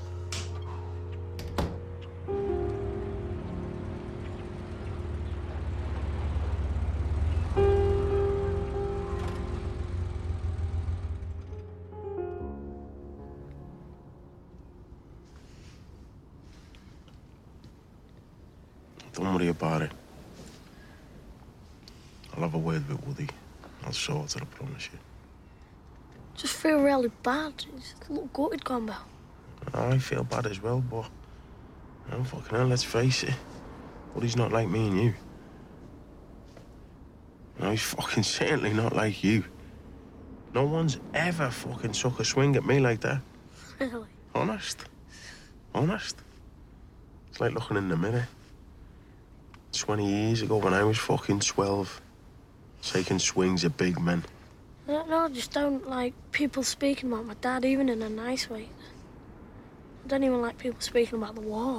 Don't worry about it. I'll have a word with Woody. I'll sort it, I promise you. Just feel really bad. It's a little gutted, Campbell. I feel bad as well, but... Oh, fucking hell, let's face it. Woody's not like me and you. No, he's fucking certainly not like you. No one's ever fucking took a swing at me like that. Really? Honest. Honest. It's like looking in the mirror. 20 years ago when I was fucking 12, taking swings at big men. No, I just don't like people speaking about my dad, even in a nice way. I don't even like people speaking about the war.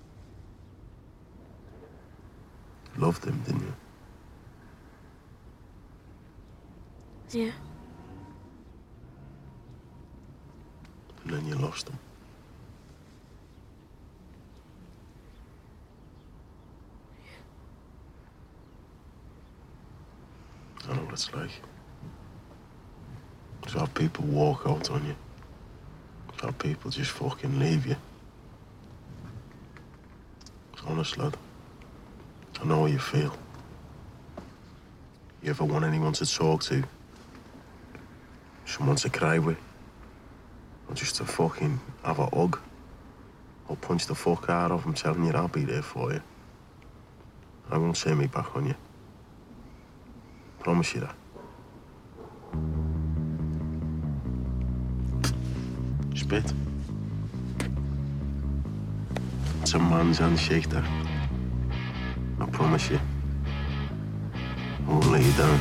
Loved him, didn't you? Yeah. And then you lost him. I know what it's like. It's how people walk out on you. It's how people just fucking leave you. It's honest, lad. I know how you feel. You ever want anyone to talk to? Someone to cry with? Or just to fucking have a hug? Or punch the fuck out of them telling you I'll be there for you? I won't turn me back on you. Promise you that. Spit. It's a man's handshake, that. I promise you. I won't let you down.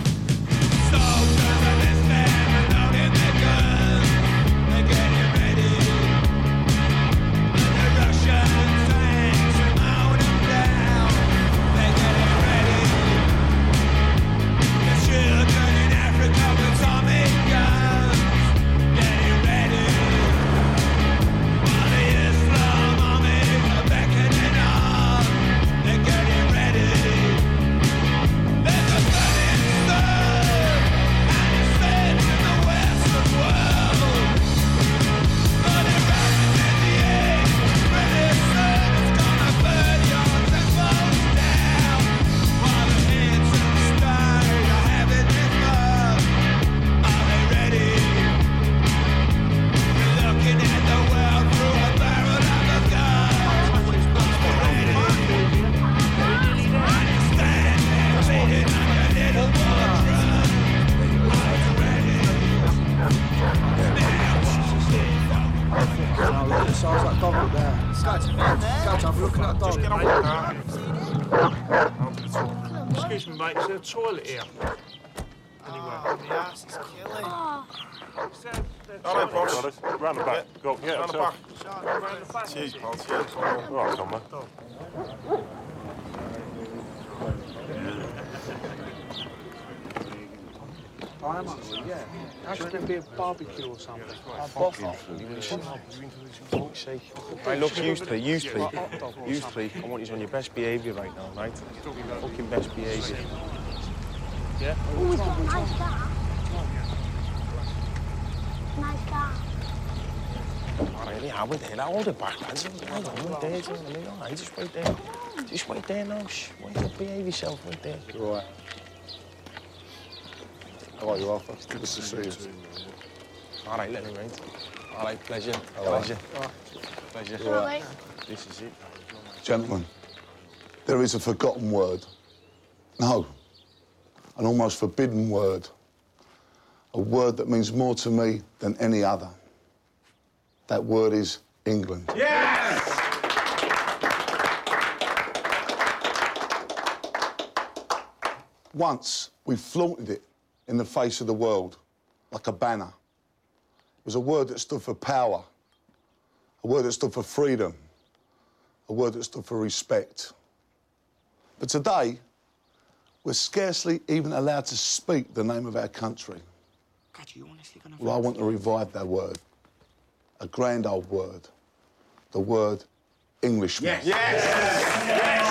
Excuse me, mate, is there a toilet here? Oh, my ass is killing. All right, boss. Round the back. Go, yeah, round the back. Round the back. Cheers, pal. Cheers, pal. All right, come on. I am actually, yeah. Actually, it'd be a barbecue or something. I'll bottle. Fuck's sake. Right, look, you three. I want you on your best behaviour right now, right? Fucking best behaviour. Yeah? Oh, he's got a nice car. Nice car. All right, yeah, we're there. Hold it back, lads. Hang on, we're there, do you know what I mean? All right, just wait there. Just wait there now. Shh. Wait, behave yourself right there. All right. How are you, Arthur? It's good to see you. All right, let me mate. All right, pleasure. All right. Pleasure. All right. This is it. Gentlemen, there is a forgotten word. No, an almost forbidden word. A word that means more to me than any other. That word is England. Yes! Once we flaunted it in the face of the world like a banner. It was a word that stood for power, a word that stood for freedom, a word that stood for respect. But today, we're scarcely even allowed to speak the name of our country. God, you honestly gonna... Well, I want to revive that word, a grand old word, the word Englishman. Yes! Yes!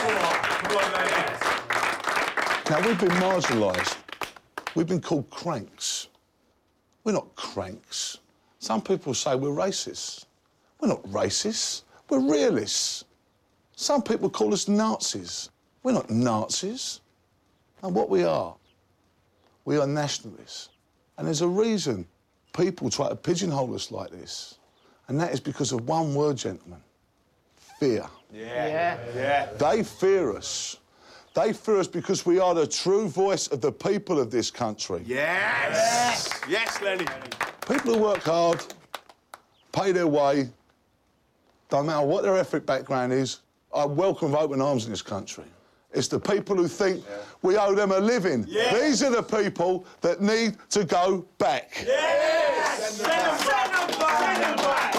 Now, we've been marginalised. We've been called cranks. We're not cranks. Some people say we're racists. We're not racists. We're realists. Some people call us Nazis. We're not Nazis. And what we are nationalists. And there's a reason people try to pigeonhole us like this. And that is because of one word, gentlemen. Fear. Yeah. They fear us. They fear us because we are the true voice of the people of this country. Yes! Yes, Lenny. People who work hard, pay their way, don't matter what their ethnic background is, are welcome with open arms in this country. It's the people who think we owe them a living. Yeah. These are the people that need to go back. Yes! Send them back!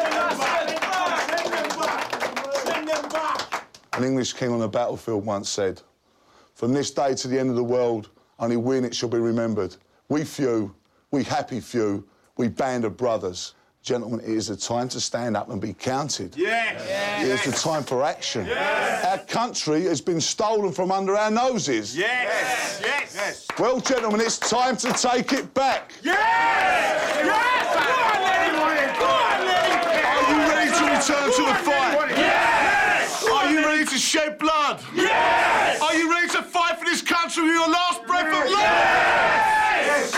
An English king on the battlefield once said, "From this day to the end of the world, only we in it shall be remembered. We few, we happy few, we band of brothers." Gentlemen, it is the time to stand up and be counted. Yes! It is the time for action. Yes. Our country has been stolen from under our noses. Yes! Yes! Well, gentlemen, it's time to take it back. Yes! Yes! Go on, Lenny! Are you ready to return to the fight? Yes! Are you ready to shed blood? Yes! Are you ready to fight for this country with your last breath of life? Yes!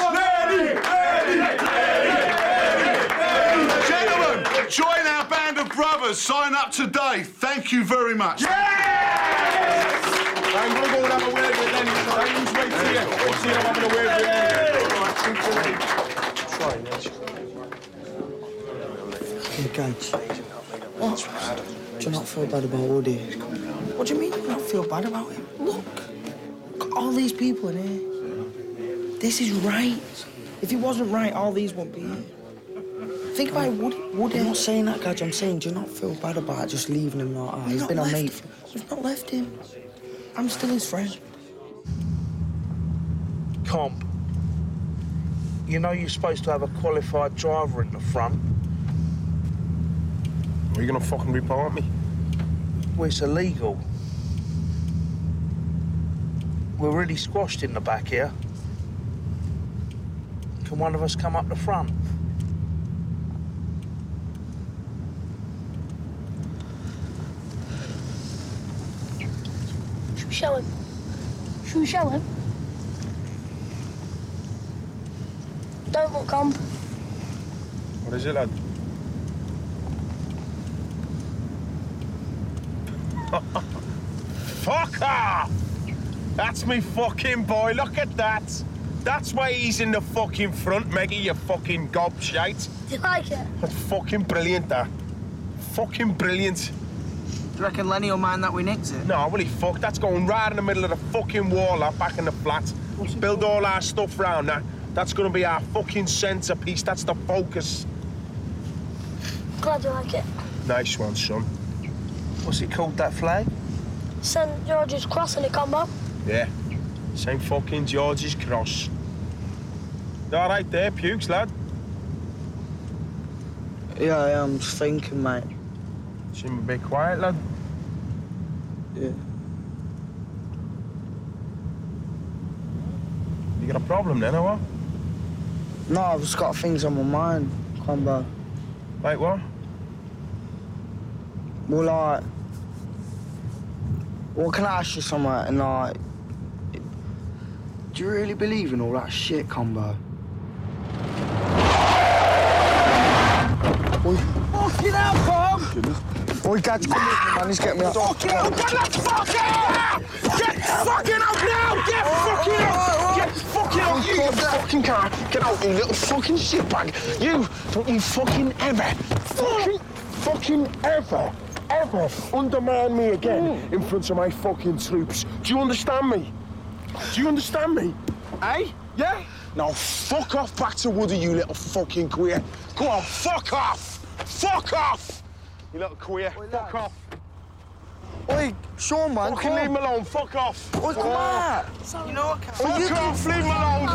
Gentlemen, join our band of brothers. Sign up today. Thank you very much. I'm going to go and have a word with Lenny. I'm wait to you. See I'm having a word with Lenny. Try, Hey, guys. What? Do you not feel bad about Woody? What do you mean you not feel bad about him? Look at all these people in here. This is right. If he wasn't right, all these wouldn't be here. Think about Woody. I'm not saying that, Gadge. I'm saying, do you not feel bad about just leaving him like that? He's been our mate. You've not left him. I'm still his friend. Comp, you know you're supposed to have a qualified driver in the front. Are you going to fucking report me? Well, it's illegal. We're really squashed in the back here. Can one of us come up the front? Should we show him? Should we show him? Don't look, Comp. What is it, lad? Fuck off! That's me fucking boy, look at that! That's why he's in the fucking front, Maggie, you fucking gobshite. Do you like it? That's fucking brilliant, that. Fucking brilliant. Do you reckon Lenny will mind that we nicked it? No, will he fuck? That's going right in the middle of the fucking wall, that, back in the flat. Build all our stuff round that. That's gonna be our fucking centrepiece, that's the focus. Glad you like it. Nice one, son. What's it called, that flag? St. George's Cross in it, Combo. Yeah. St. fucking George's Cross. You all right there, Pukes, lad? Yeah, I am just thinking, mate. Seem a bit quiet, lad. Yeah. You got a problem then, or what? No, I've just got things on my mind, Combo. Like what? Well, like... Well, can I ask you something? And, like... Do you really believe in all that shit, Combo? Fucking hell, Bob! Oi, Gadge, come with me, man. He's getting me up. Fucking hell, get the fuck out! Get fucking out now! Get fucking out! Get fucking out! You fucking car! Get out, you little fucking shitbag! You, don't you fucking ever fucking fucking ever undermine me again in front of my fucking troops. Do you understand me? Do you understand me? Eh? Yeah? Now fuck off back to Woody, you little fucking queer. Go on, fuck off! Fuck off! You little queer. Fuck off. Oi, Sean, man, fucking leave me alone. Fuck off. Oi, come on. You know what? Fuck off, leave me alone.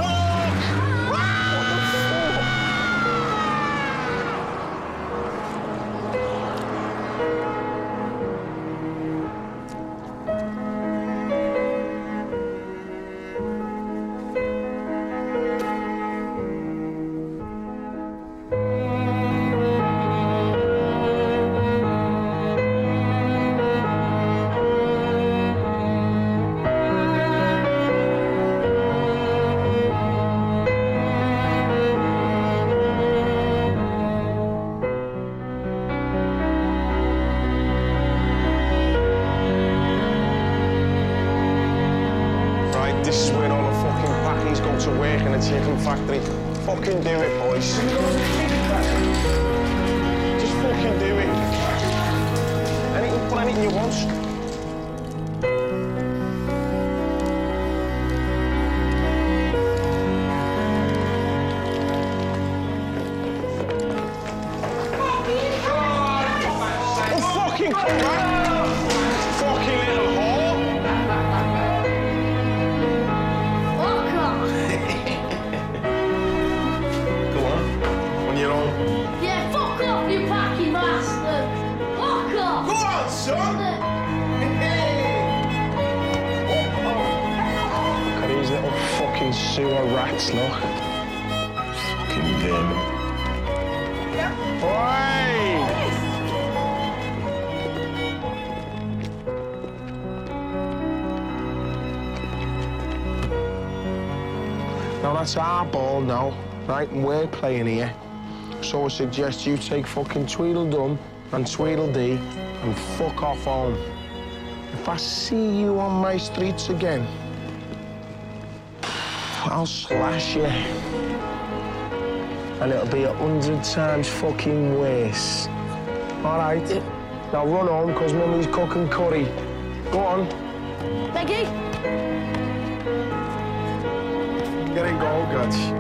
This is where all the fucking packies go to work in a chicken factory. Fucking do it, boys. Just fucking do it. Anything, put anything you want. Oh, fucking come on! Fucking little whore! Yeah, fuck off, you packy bastard! Fuck off! Go on, son! Look at these little fucking sewer rats, look. Fucking vermin. Oi! Now that's our ball now, right? And we're playing here. So I suggest you take fucking Tweedledum and Tweedledee and fuck off home. If I see you on my streets again, I'll slash you. And it'll be 100 times fucking worse. All right? Now run home, because Mummy's cooking curry. Go on. Peggy? Get in, go, Guts.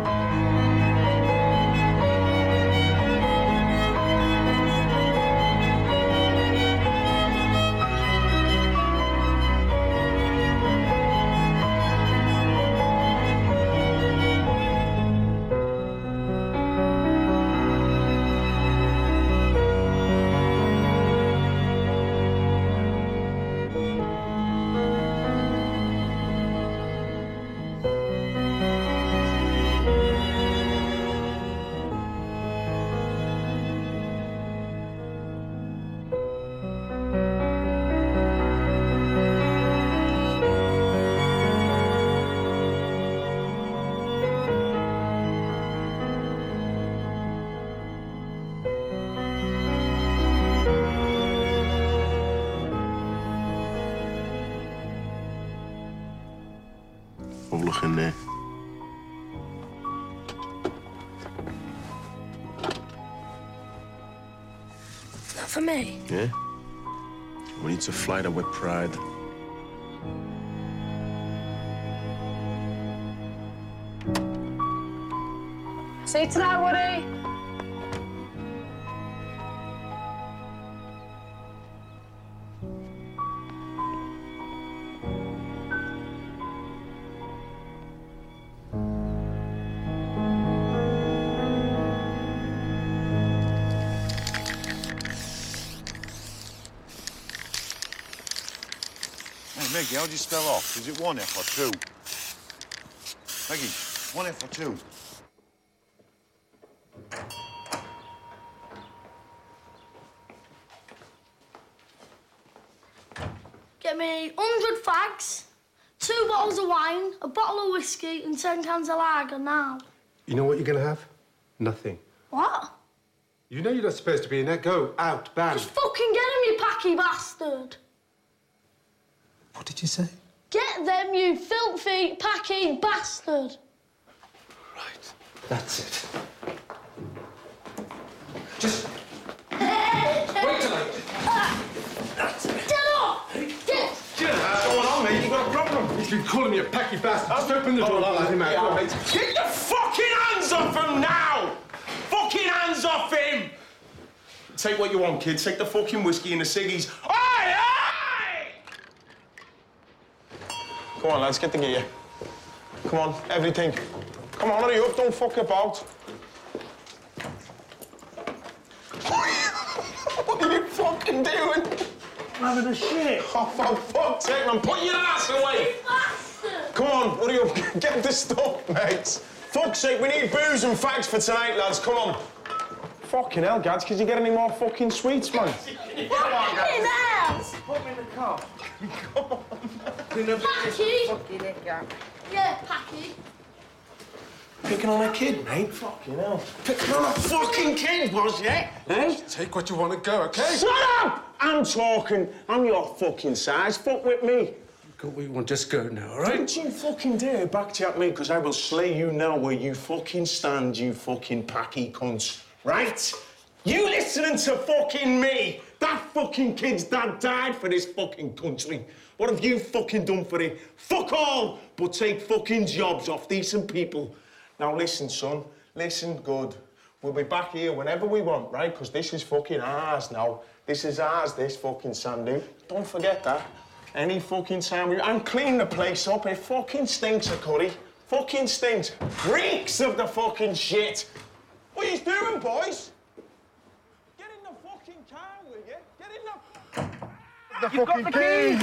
Have a look in there. Not for me. Yeah? We need to fly there with pride. See you tonight, Woody. Hey, Maggie, how do you spell off? Is it 1F or 2? Maggie, 1F or 2? Get me 100 fags, 2 bottles of wine, a bottle of whiskey, and 10 cans of lager now. You know what you're gonna have? Nothing. What? You know you're not supposed to be in there. Go out, ban. Just fucking get him, you packy bastard. What did you say? Get them, you filthy, packy bastard. That's it. Wait. You call him, you packy bastard. Just open the door. I'll let him out. Get the fucking hands off him now! Fucking hands off him! Take what you want, kid. Take the fucking whiskey and the ciggies. Aye, aye! Come on, lads, get the gear. Come on, everything. Come on, hurry up, don't fuck about. What are you fucking doing? Having a shit. Oh, for fuck's sake, man, put your ass away! Come on, hurry up, get the stuff, mate. Fuck's sake, we need booze and fags for tonight, lads, come on. Fucking hell, Gads, could you get any more fucking sweets, man? Put me in the house. Put me in the car. Packy. Yeah, Packy. Picking on a kid, mate? Fucking hell. Picking on a fucking kid, was you? Eh? Take what you want to go, OK? Shut up! I'm talking. I'm your fucking size. Fuck with me. Go what you want, just go now, all right? Don't you fucking dare backchat me, because I will slay you now where you fucking stand, you fucking packy cunts. Right? You listening to fucking me? That fucking kid's dad died for this fucking country. What have you fucking done for it? Fuck all! But take fucking jobs off decent people. Now listen, son. Listen good. We'll be back here whenever we want, right? Because this is fucking ours now. This is ours, this fucking Sandu. Don't forget that. Any fucking time I'm cleaning the place up. It fucking stinks of curry. Fucking stinks. Reeks of the fucking shit. What are you doing, boys? Get in the fucking car, will you? Get in the... The fucking keys!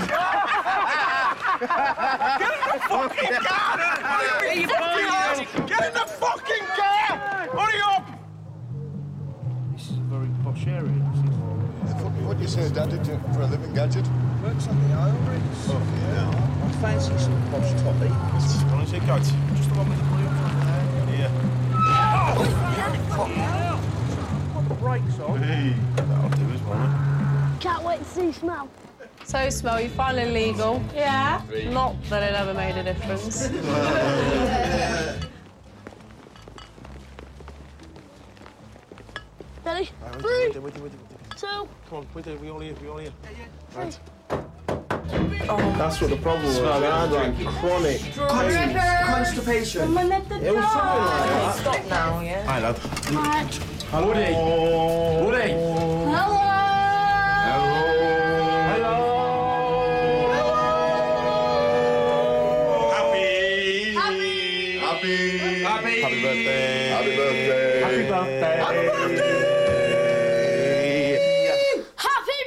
Get in the fucking car! Get in the fucking car! Hurry up! This is a very posh area. What do you say, Dad, did you, for a living gadget? Works on the aisle rigs. Oh, yeah. I fancy some posh toppy. What is it, God? Just the one with the blue front there. Yeah. Put the brakes on. Hey, that'll do as well. Can't wait to see Smell. So, Smell, you finally legal? Yeah. Not that it ever made a difference. Ready? Right, 3, wait. 2. Come on, we all here. Right. Oh, that's what the problem was. Like chronic constipation. It was something like that. Stop now, yeah? Hi, lad. Right. Hello. Woody. Hello. Happy birthday. Happy birthday. Happy birthday. Happy birthday. Happy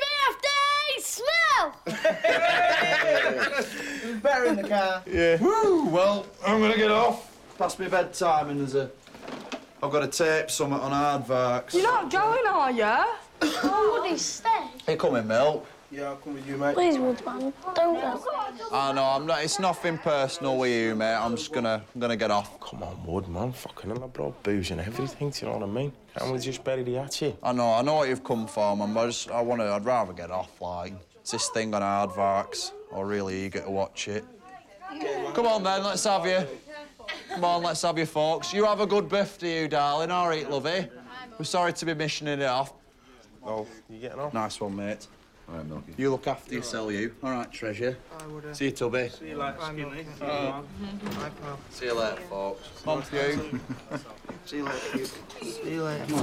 birthday, Smell. Better in the car. Yeah. Woo! Well, I'm gonna get off. Past me bedtime and I've got to tape something on Aardvarks. You're not going, are you? Oh, Woody, stay. Hey, come in, Mel. Yeah, I'll come with you, mate. Please, Woodman, don't go. I know, I'm not. It's nothing personal with you, mate. I'm gonna get off. Come on, Wood, man. Fucking hell, I brought booze and everything, do you know what I mean? Can't we just bury the hatchet? I know what you've come for, man, but I'd rather get off, like. It's this thing on Aardvarks. I'm really eager to watch it. Come on, then, let's have you. Come on, let's have you, folks. You have a good birthday, you darling. All right, lovey. We're sorry to be missioning it off. Oh, you getting off? Nice one, mate. All right, Milky. You look after yourself, you. All right, treasure. See you, Tubby. See you later, Skinny. See you later, folks. Come to you. See you later. See you later.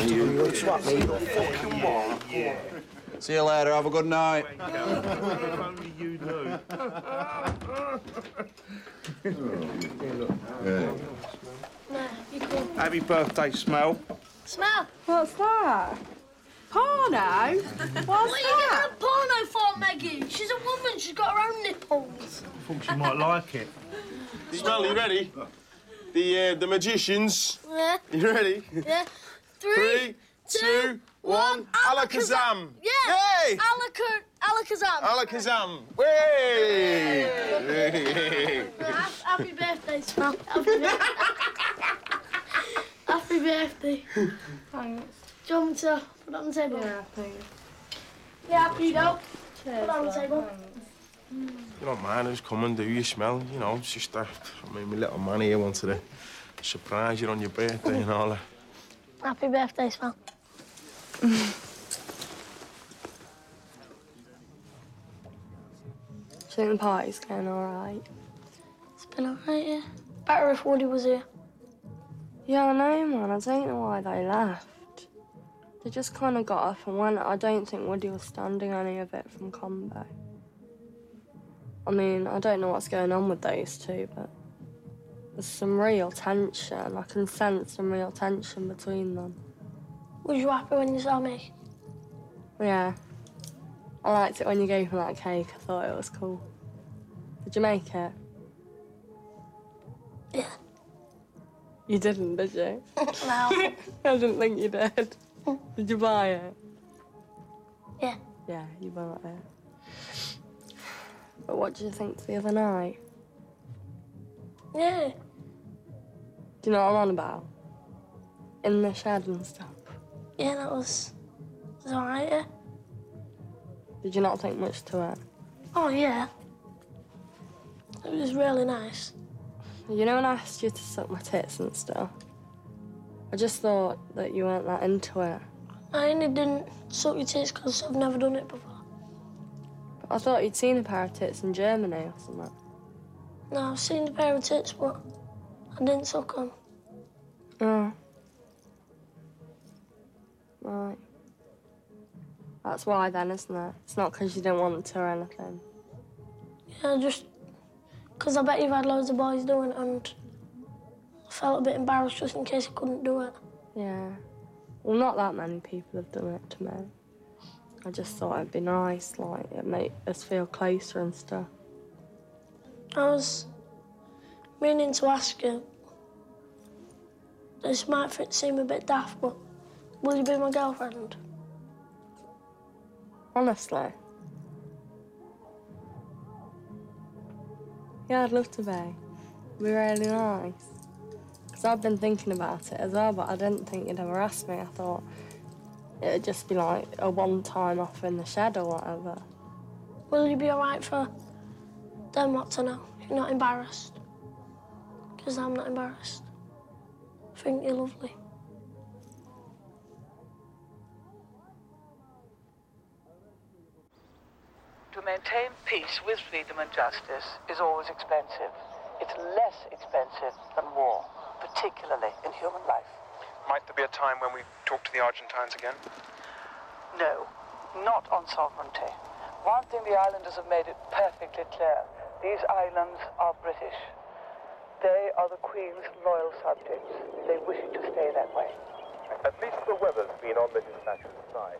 See you later. Have a good night. Only you know. Happy birthday, Smell. Smell. What's that? Porno? What's What are you that? getting a porno for, Maggie? She's a woman. She's got her own nipples. I thought she might like it. Smell, you ready? The magicians. Yeah. You ready? Yeah. 3, 2, 1. Alakazam! Yeah. Yay! Alakazam. Alakazam! Way! Happy birthday, Smell. Happy birthday. Happy birthday. Thanks. Do you want me to put it on the table? Yeah, thanks. Yeah, happy dough. Put Cheers, it on the table. You don't mind who's coming, do you, Smell? You know, it's just my little man here wanted to surprise you on your birthday and all that. Happy birthday, Smell. So the party's going all right. Been alright, yeah. Better if Woody was here. Yeah, I know, man. I don't know why they left. They just kind of got up and went. I don't think Woody was standing any of it from combo. I mean, I don't know what's going on with those two, but there's some real tension. I can sense some real tension between them. Was you happy when you saw me? Yeah. I liked it when you gave me that cake. I thought it was cool. Did you make it? Yeah. You didn't, did you? No. I didn't think you did. Did you buy it? Yeah. Yeah, you bought it. But what did you think the other night? Yeah. Do you know what I'm on about? In the shed and stuff. Yeah, that was alright, yeah. Did you not think much to it? Oh, yeah. It was really nice. You know when I asked you to suck my tits and stuff? I just thought that you weren't that into it. I only didn't suck your tits because I've never done it before. But I thought you'd seen a pair of tits in Germany or something. No, I've seen a pair of tits, but I didn't suck them. Oh. Right. That's why then, isn't it? It's not because you didn't want to or anything. Yeah, just because I bet you've had loads of boys doing it and I felt a bit embarrassed just in case I couldn't do it. Yeah. Well, not that many people have done it to me. I just thought it'd be nice, like, it'd make us feel closer and stuff. I was meaning to ask you, this might seem a bit daft, but will you be my girlfriend? Honestly? Yeah, I'd love to be. It'd be really nice. Because I've been thinking about it as well, but I didn't think you'd ever ask me. I thought it'd just be like a one-time off in the shed or whatever. Will you be all right for them not to know? You're not embarrassed? Because I'm not embarrassed. I think you're lovely. To maintain peace with freedom and justice is always expensive. It's less expensive than war, particularly in human life. Might there be a time when we talk to the Argentines again? No, not on sovereignty. One thing the islanders have made it perfectly clear. These islands are British. They are the Queen's loyal subjects. They wish it to stay that way. At least the weather's been on the dispatcher's side.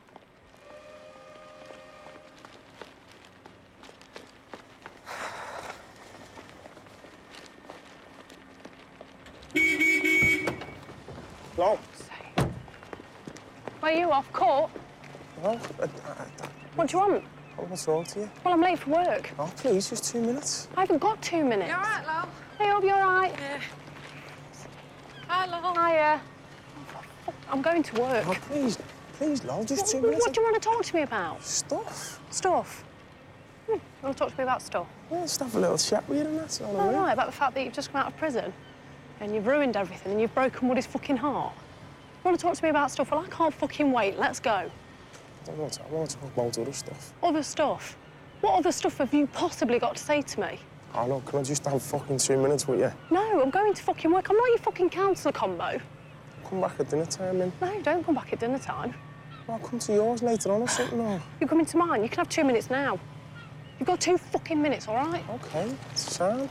Long. Where are you off? Court? Well, What do you want? what's wrong to you? Well, I'm late for work. Oh, please, just 2 minutes. I haven't got 2 minutes. You all right, love? Hey, hope you're all right. Yeah. Hello. Hiya. I'm going to work. Oh, please, Lol, just 2 minutes. What do you want to talk to me about? Stuff. Stuff? You want to talk to me about stuff? Yeah, just have a little chat with you and that's all Oh, right. right, about the fact that you've just come out of prison and you've ruined everything and you've broken Woody's fucking heart. You want to talk to me about stuff? Well, I can't fucking wait. Let's go. I want to talk about other stuff. Other stuff? What other stuff have you possibly got to say to me? I know, can I just have fucking 2 minutes with you? No, I'm going to fucking work. I'm not your fucking counsellor combo. Come back at dinner time, then. No, don't come back at dinner time. I'll come to yours later on or something, or... You're coming to mine. You can have 2 minutes now. You've got 2 fucking minutes, all right? OK, it's sad.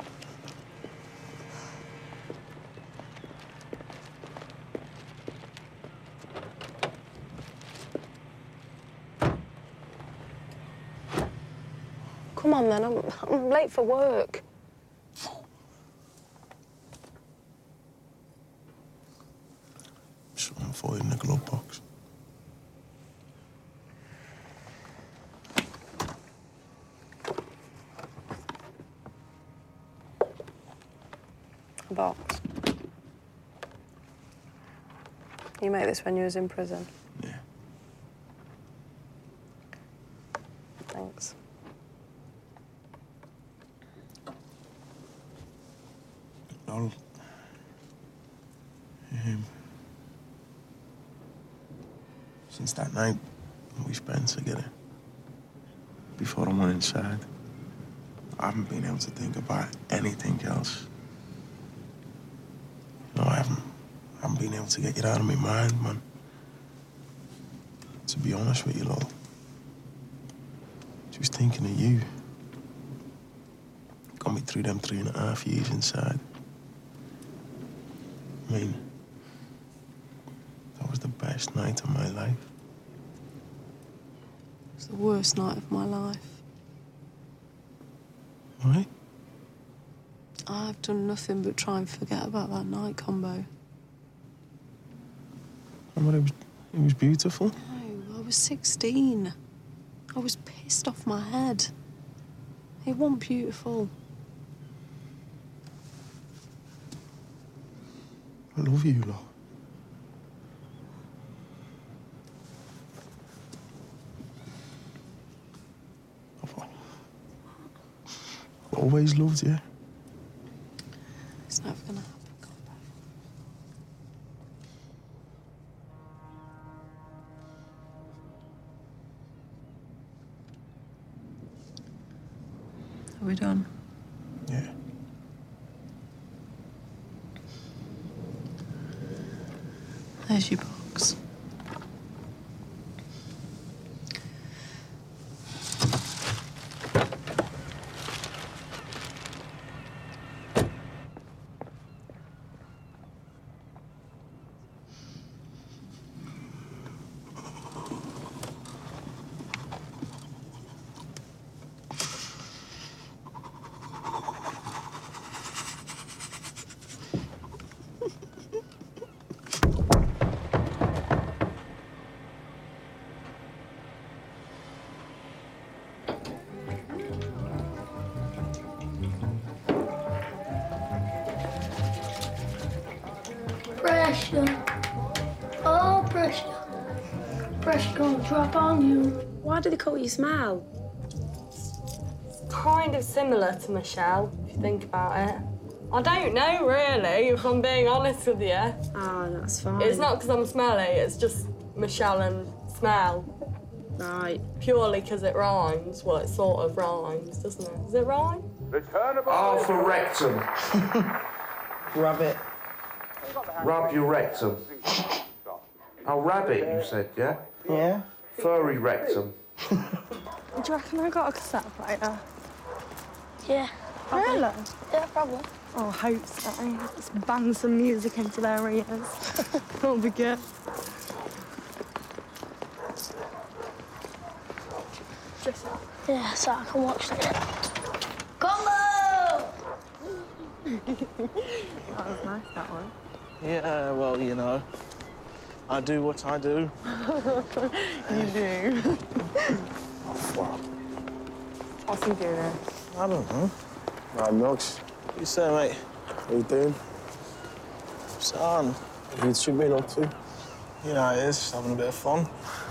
Come on, then. I'm late for work. Something for you in the glove box. A box. You made this when you was in prison? Yeah. Thanks. Lol. Since that night we spent together, before I went inside, I haven't been able to think about anything else. No, I haven't been able to get it out of my mind, man. To be honest with you, lot. Just thinking of you. Got me through them 3.5 years inside. I mean, that was the best night of my life. It's the worst night of my life. Right? I've done nothing but try and forget about that night combo. But it was beautiful. No, I was 16. I was pissed off my head. It wasn't beautiful. I love you, lot. I've always loved you. It's never gonna happen. Are we done? Yeah. There's your box. Pressure. Oh, pressure. Pressure gonna drop on you. Why do they call you Smell? Kind of similar to Michelle, if you think about it. I don't know, really, if I'm being honest with you. Oh, that's fine. It's not because I'm smelly, it's just Michelle and Smell. Right. Purely because it rhymes. Well, it sort of rhymes, doesn't it? Does it rhyme? R for rectum. Rabbit. Rub your rectum. Oh, rabbit, you said, yeah? Yeah. Furry rectum. Do you reckon I got a cassette player? Yeah. Really? Yeah, probably. Oh, I hope so. Let's bang some music into their ears. That'll be good. Yeah, so I can watch it. Combo! That was nice, that one. Yeah, well, you know, I do what I do. You do. What's he doing? I don't know. Right, Milks. What you say, mate? What are you doing? Son. What have you been up to? You know how it is, just having a bit of fun.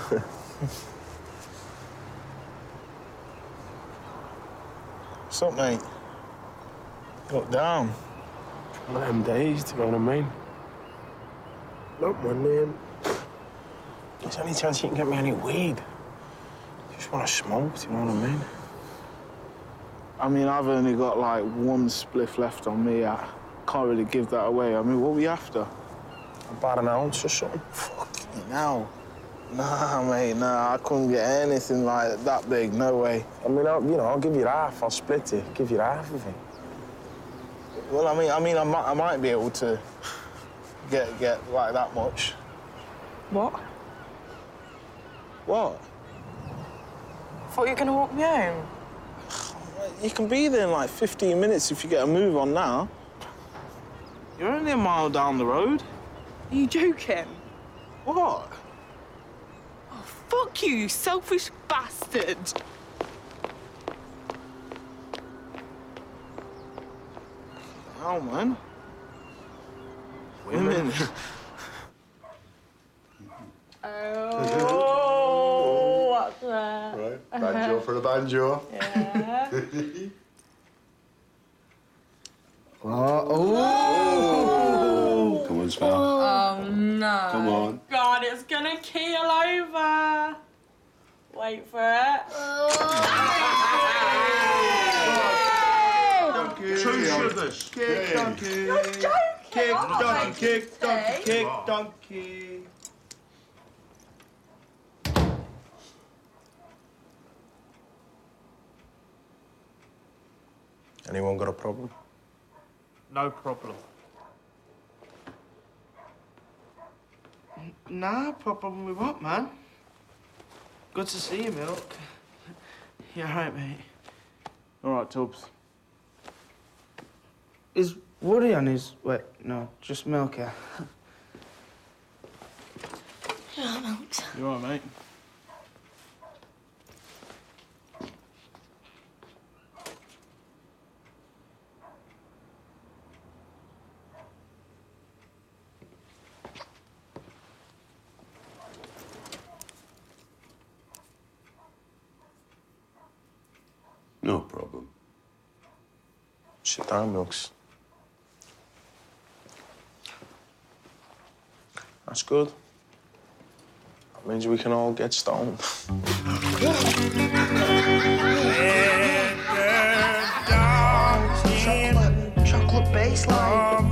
What's up, mate? You look down. One of them days, do you know what I mean? Look, man. Is there any chance you can get me any weed? I just want to smoke, do you know what I mean? I mean, I've only got like one spliff left on me. I can't really give that away. I mean, what were you after? About an ounce or something. Fucking hell. Nah, mate, nah. I couldn't get anything like that big. No way. I mean, I'll give you half. I'll split it. Give you half of it. Well, I might be able to get like that much. What? What? I thought you were going to walk me home. You can be there in like 15 minutes if you get a move on now. You're only a mile down the road. Are you joking? What? Oh, fuck you, you selfish bastard. Hell, man. Women. Oh, what's that? Right, banjo for the banjo. Yeah. Oh! Come on, Smell. Oh, no. Come on. God, it's gonna keel over. Wait for it. 2 sugars. Kick donkey. You're joking. Kick I'm not donkey, going to kick donkey, stay. kick donkey. Anyone got a problem? No problem. Nah, problem with what, man? Good to see you, Milk. You all right, mate? All right, Tubbs. Is Woody on his... Wait, no, just Milk here. You all right, Milk? You all right, mate? No problem. Sit down, Milks. That's good. That means we can all get stoned. Chocolate baseline.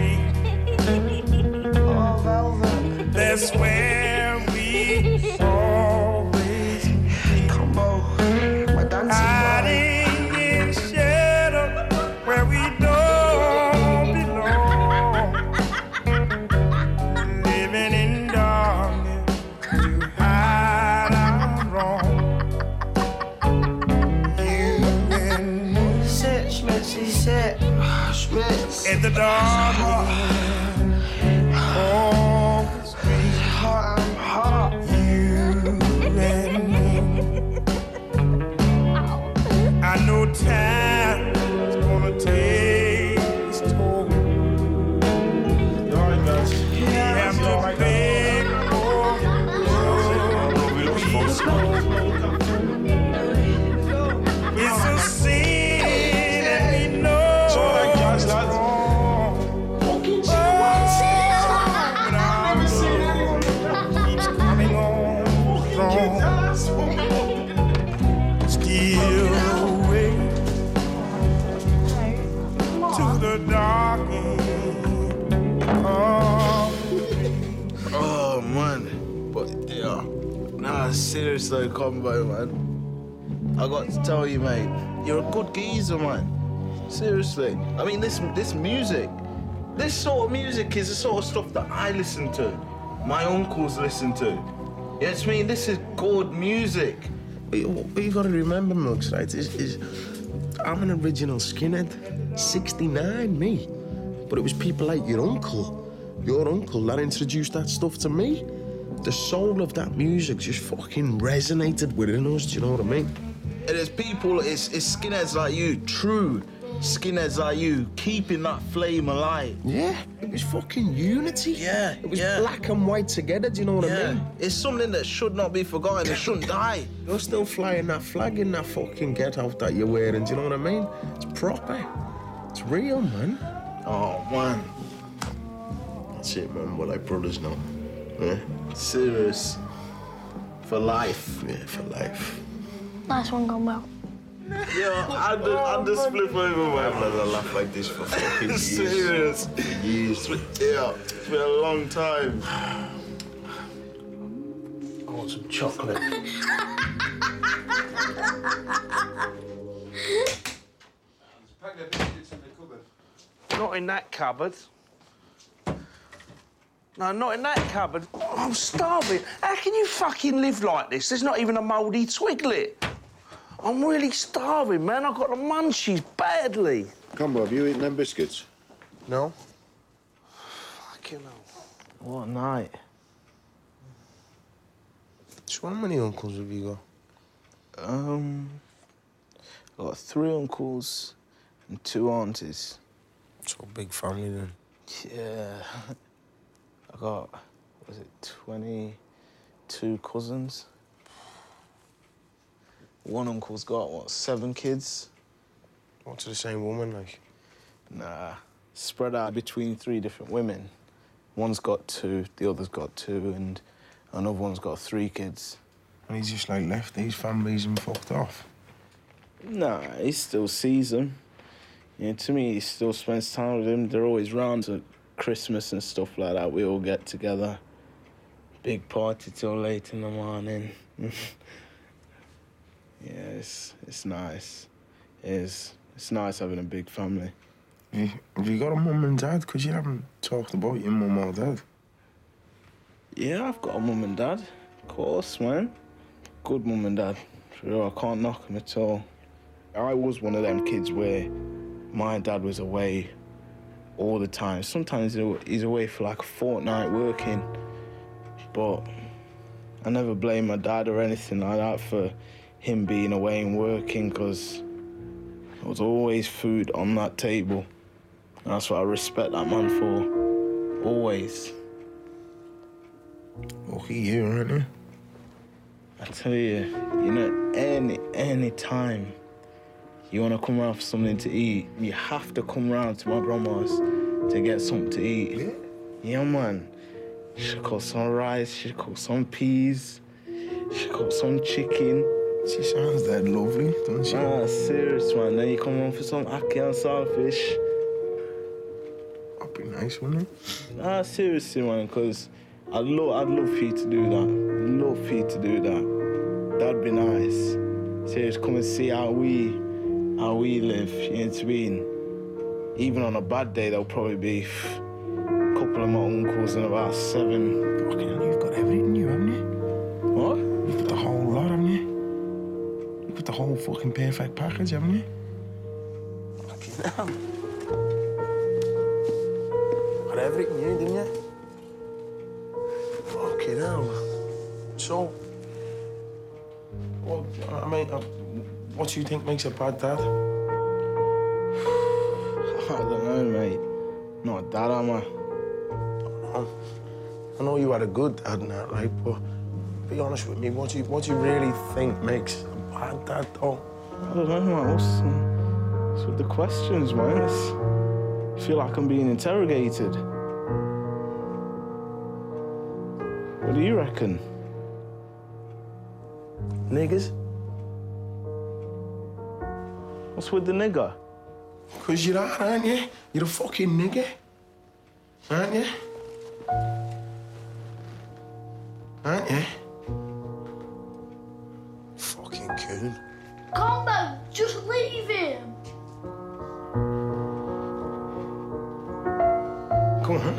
Oh, velvet. That's where we always combo. My dancing hiding in shadow where we don't belong. Living in darkness to hide our wrong. You and me. Sit, Schmitzy, sit. Schmitz. In the dark. Always be hot, I'm hot. You and me. I know time's gonna take its toll. You all right, guys? We have to beg for it's a sin and we know It's all right, guys, lad. keeps coming on strong. Still away to the dark end of Oh, man. But, yeah. Nah, seriously, combo, man. I got to tell you, mate, you're a good geezer, man. Seriously. I mean, this music, this sort of music is the sort of stuff that I listen to. My uncles listen to. You know what I mean? This is good music. What you gotta remember, Milks, right, is I'm an original skinhead. 69, me. But it was people like your uncle that introduced that stuff to me. The soul of that music just fucking resonated within us, do you know what I mean? It is people, it's skinheads like you, true skinheads like you, keeping that flame alive. Yeah, it was fucking unity. Yeah, It was black and white together, do you know what I mean? It's something that should not be forgotten, it shouldn't die. You're still flying that flag in that fucking get-out that you're wearing, do you know what I mean? It's proper. It's real, man. Oh, man. That's it, man. We're like brothers now. Yeah? Serious. For life. Yeah, for life. Nice one, Combo. Yeah, I just flip over, man. I've never laughed like this for fucking years. Serious. Years. Yeah, it's been a long time. I want some chocolate. Not in that cupboard. No, not in that cupboard. Oh, I'm starving. How can you fucking live like this? There's not even a mouldy twiglet. I'm really starving, man. I've got the munchies badly. Come, Rob, you eating them biscuits? No? Fucking hell. What a night. So how many uncles have you got? I've got 3 uncles and 2 aunties. It's a big family then. Yeah. I got, was it 22 cousins? One uncle's got, what, 7 kids? All to the same woman, like? Nah. Spread out between 3 different women. One's got 2, the other's got 2, and another one's got 3 kids. And he's just, like, left these families and fucked off? Nah, he still sees them. Yeah, to me, he still spends time with him. They're always round at Christmas and stuff like that. We all get together. Big party till late in the morning. Yeah, it's nice. It's nice having a big family. Have you got a mum and dad? Because you haven't talked about your mum or dad. Yeah, I've got a mum and dad. Of course, man. Good mum and dad. For real, I can't knock them at all. I was one of them kids where my dad was away all the time. Sometimes he's away for like a fortnight working. But I never blame my dad or anything like that for him being away and working, because there was always food on that table. And that's what I respect that man for. Always. Lucky you, aren't you? I tell you, any time you want to come around for something to eat, you have to come round to my grandma's to get something to eat. Yeah, man. She cook some rice, she cook some peas, she cook some chicken. She sounds that lovely, doesn't she? Ah, serious, man. Then you come home for some ackee and saltfish. That'd be nice, wouldn't it? Ah, seriously, man, because I'd love for you to do that. I'd love for you to do that. That'd be nice. Serious, come and see how we live, you know what I mean? Even on a bad day, there'll probably be a couple of my uncles and about 7. Fucking hell, you've got everything, haven't you? What? You've got the whole lot, haven't you? You've got the whole fucking perfect package, haven't you? Fucking hell. Got everything, you, didn't you? Fucking hell. So, well, I mean, what do you think makes a bad dad? I don't know, mate. Not a dad, am I? I know you had a good dad and that, right? But be honest with me, what do you really think makes a bad dad, though? I don't know, man. What's with the questions, man? I feel like I'm being interrogated. What do you reckon? Niggers? What's with the nigger? Because you are, aren't you? You're a fucking nigger. Aren't you? Aren't you? Fucking coon. Combo, just leave him. Come on.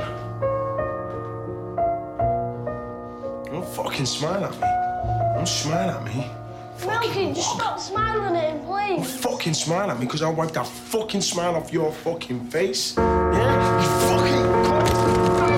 Don't fucking smile at me. Don't smile at me. Milky, just stop smiling at him, please. Don't fucking smile at me, because I'll wipe that fucking smile off your fucking face. Yeah? You fucking...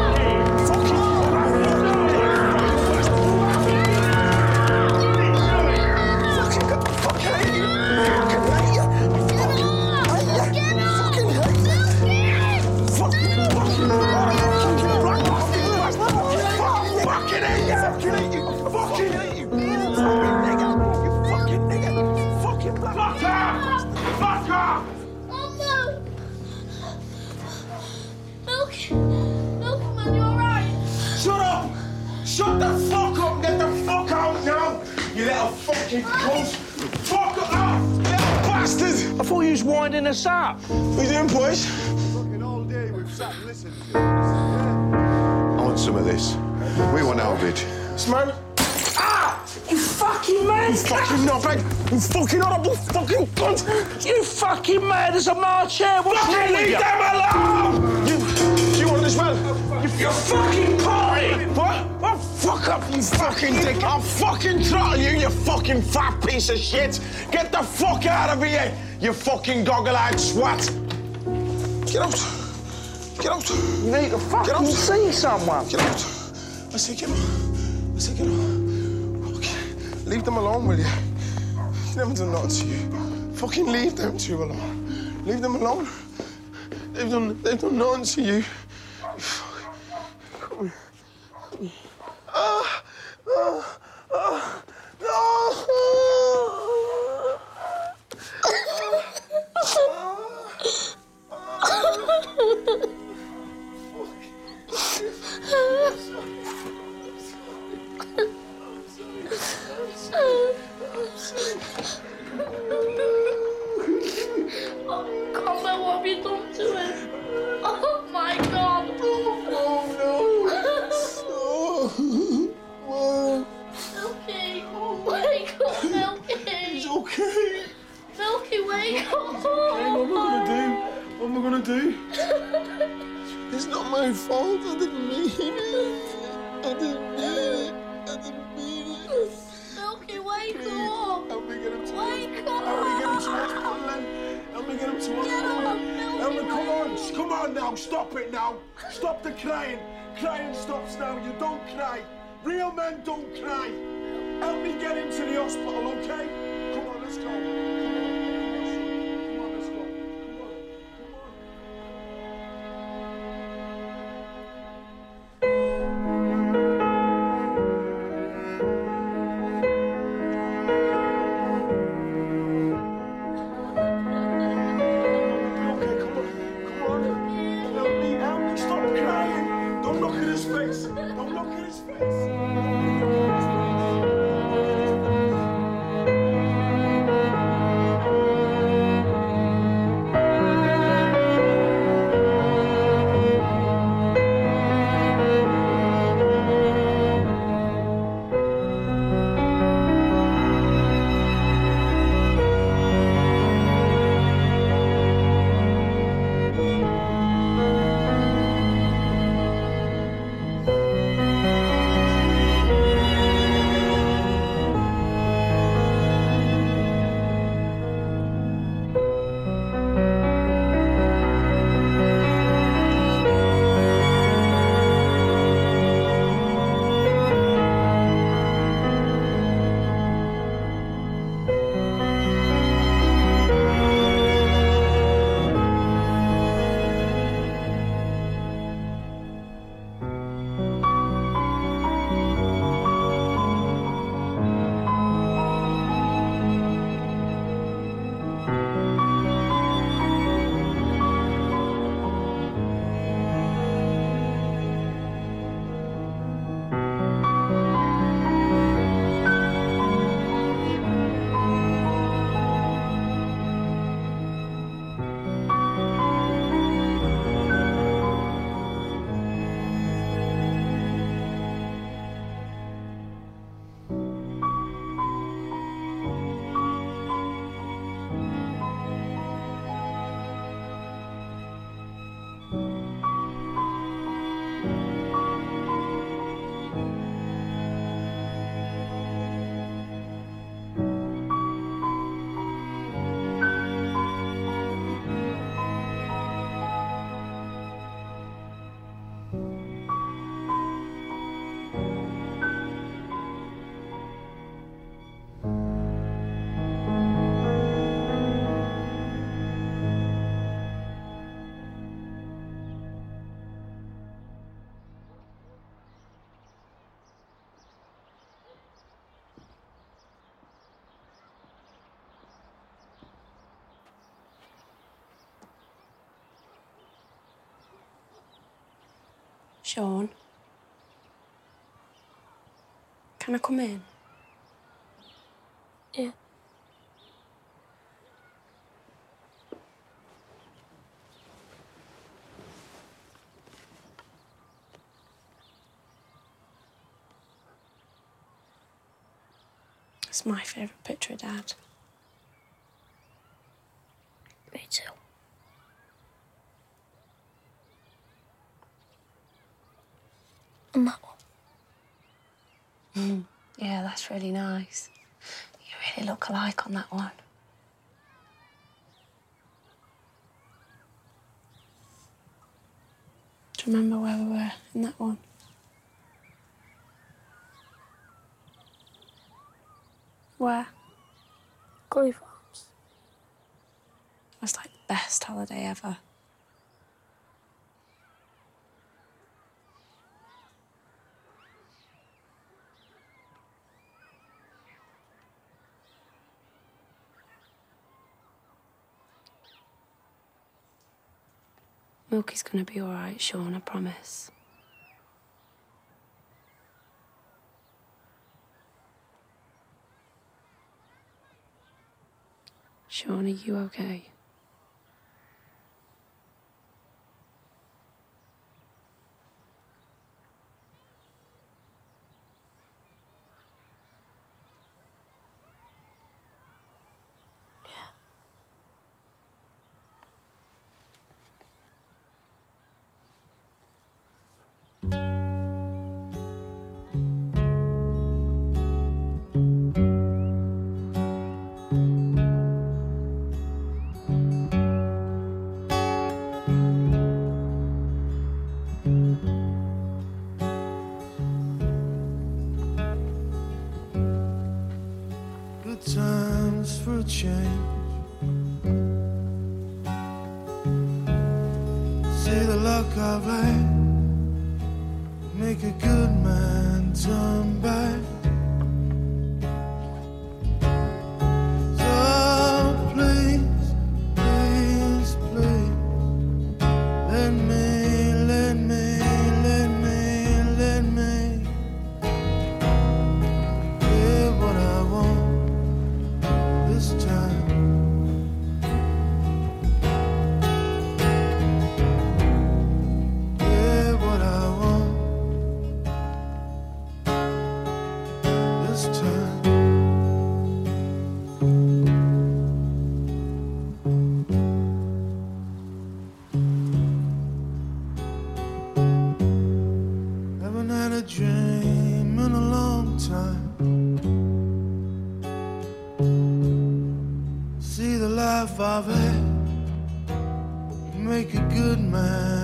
Shut the fuck up! Get the fuck out now! You little fucking cunt! Fuck off! You little bastard! I thought you was winding us up. What are you doing, boys? Fucking all day we've sat and listened to you. I want some of this. We want Albridge. This man. Ah! You fucking mad! You fucking knobhead! You fucking horrible fucking cunt! You fucking mad as a March hare! What's Fucking leave them alone! You want this man? You fucking party! What? Oh, fuck up, you fucking dick! I'll fucking throttle you, you fucking fat piece of shit! Get the fuck out of here, you fucking goggle-eyed swat! Get out! Get out! You need to fucking see someone! Get out! I say get out! I say get out! Okay. Leave them alone, will you? They haven't done nothing to you. Fucking leave them two alone. Leave them alone. They've done nothing to you. Come here. Come my fault. I didn't mean it. I didn't mean it. I didn't mean it. Milky, wake up. Help me get him to Wake hospital. up. Help me get him to hospital, Len. Help me get him to hospital. Ellen, come on. Come on now. Stop it now. Stop the crying. Crying stops now. You don't cry. Real men don't cry. Help me get him to the hospital, okay? Come on, let's go. Come on, let's go. Come on. Help me, stop crying. Don't look at his face. Don't look at his face. Sean? Can I come in? Yeah. It's my favourite picture of Dad. Me too. And that one. Yeah, that's really nice. You really look alike on that one. Do you remember where we were in that one? Where? Gully Farms. It was like the best holiday ever. Milky's gonna be all right, Sean, I promise. Sean, are you okay? times for a change. See the luck I've had, make a good man turn back. So please, please, please, let me, let me, let me, let me get what I want this time. Get what I want this time. Haven't had a dream in a long time. See the life I've had, make a good man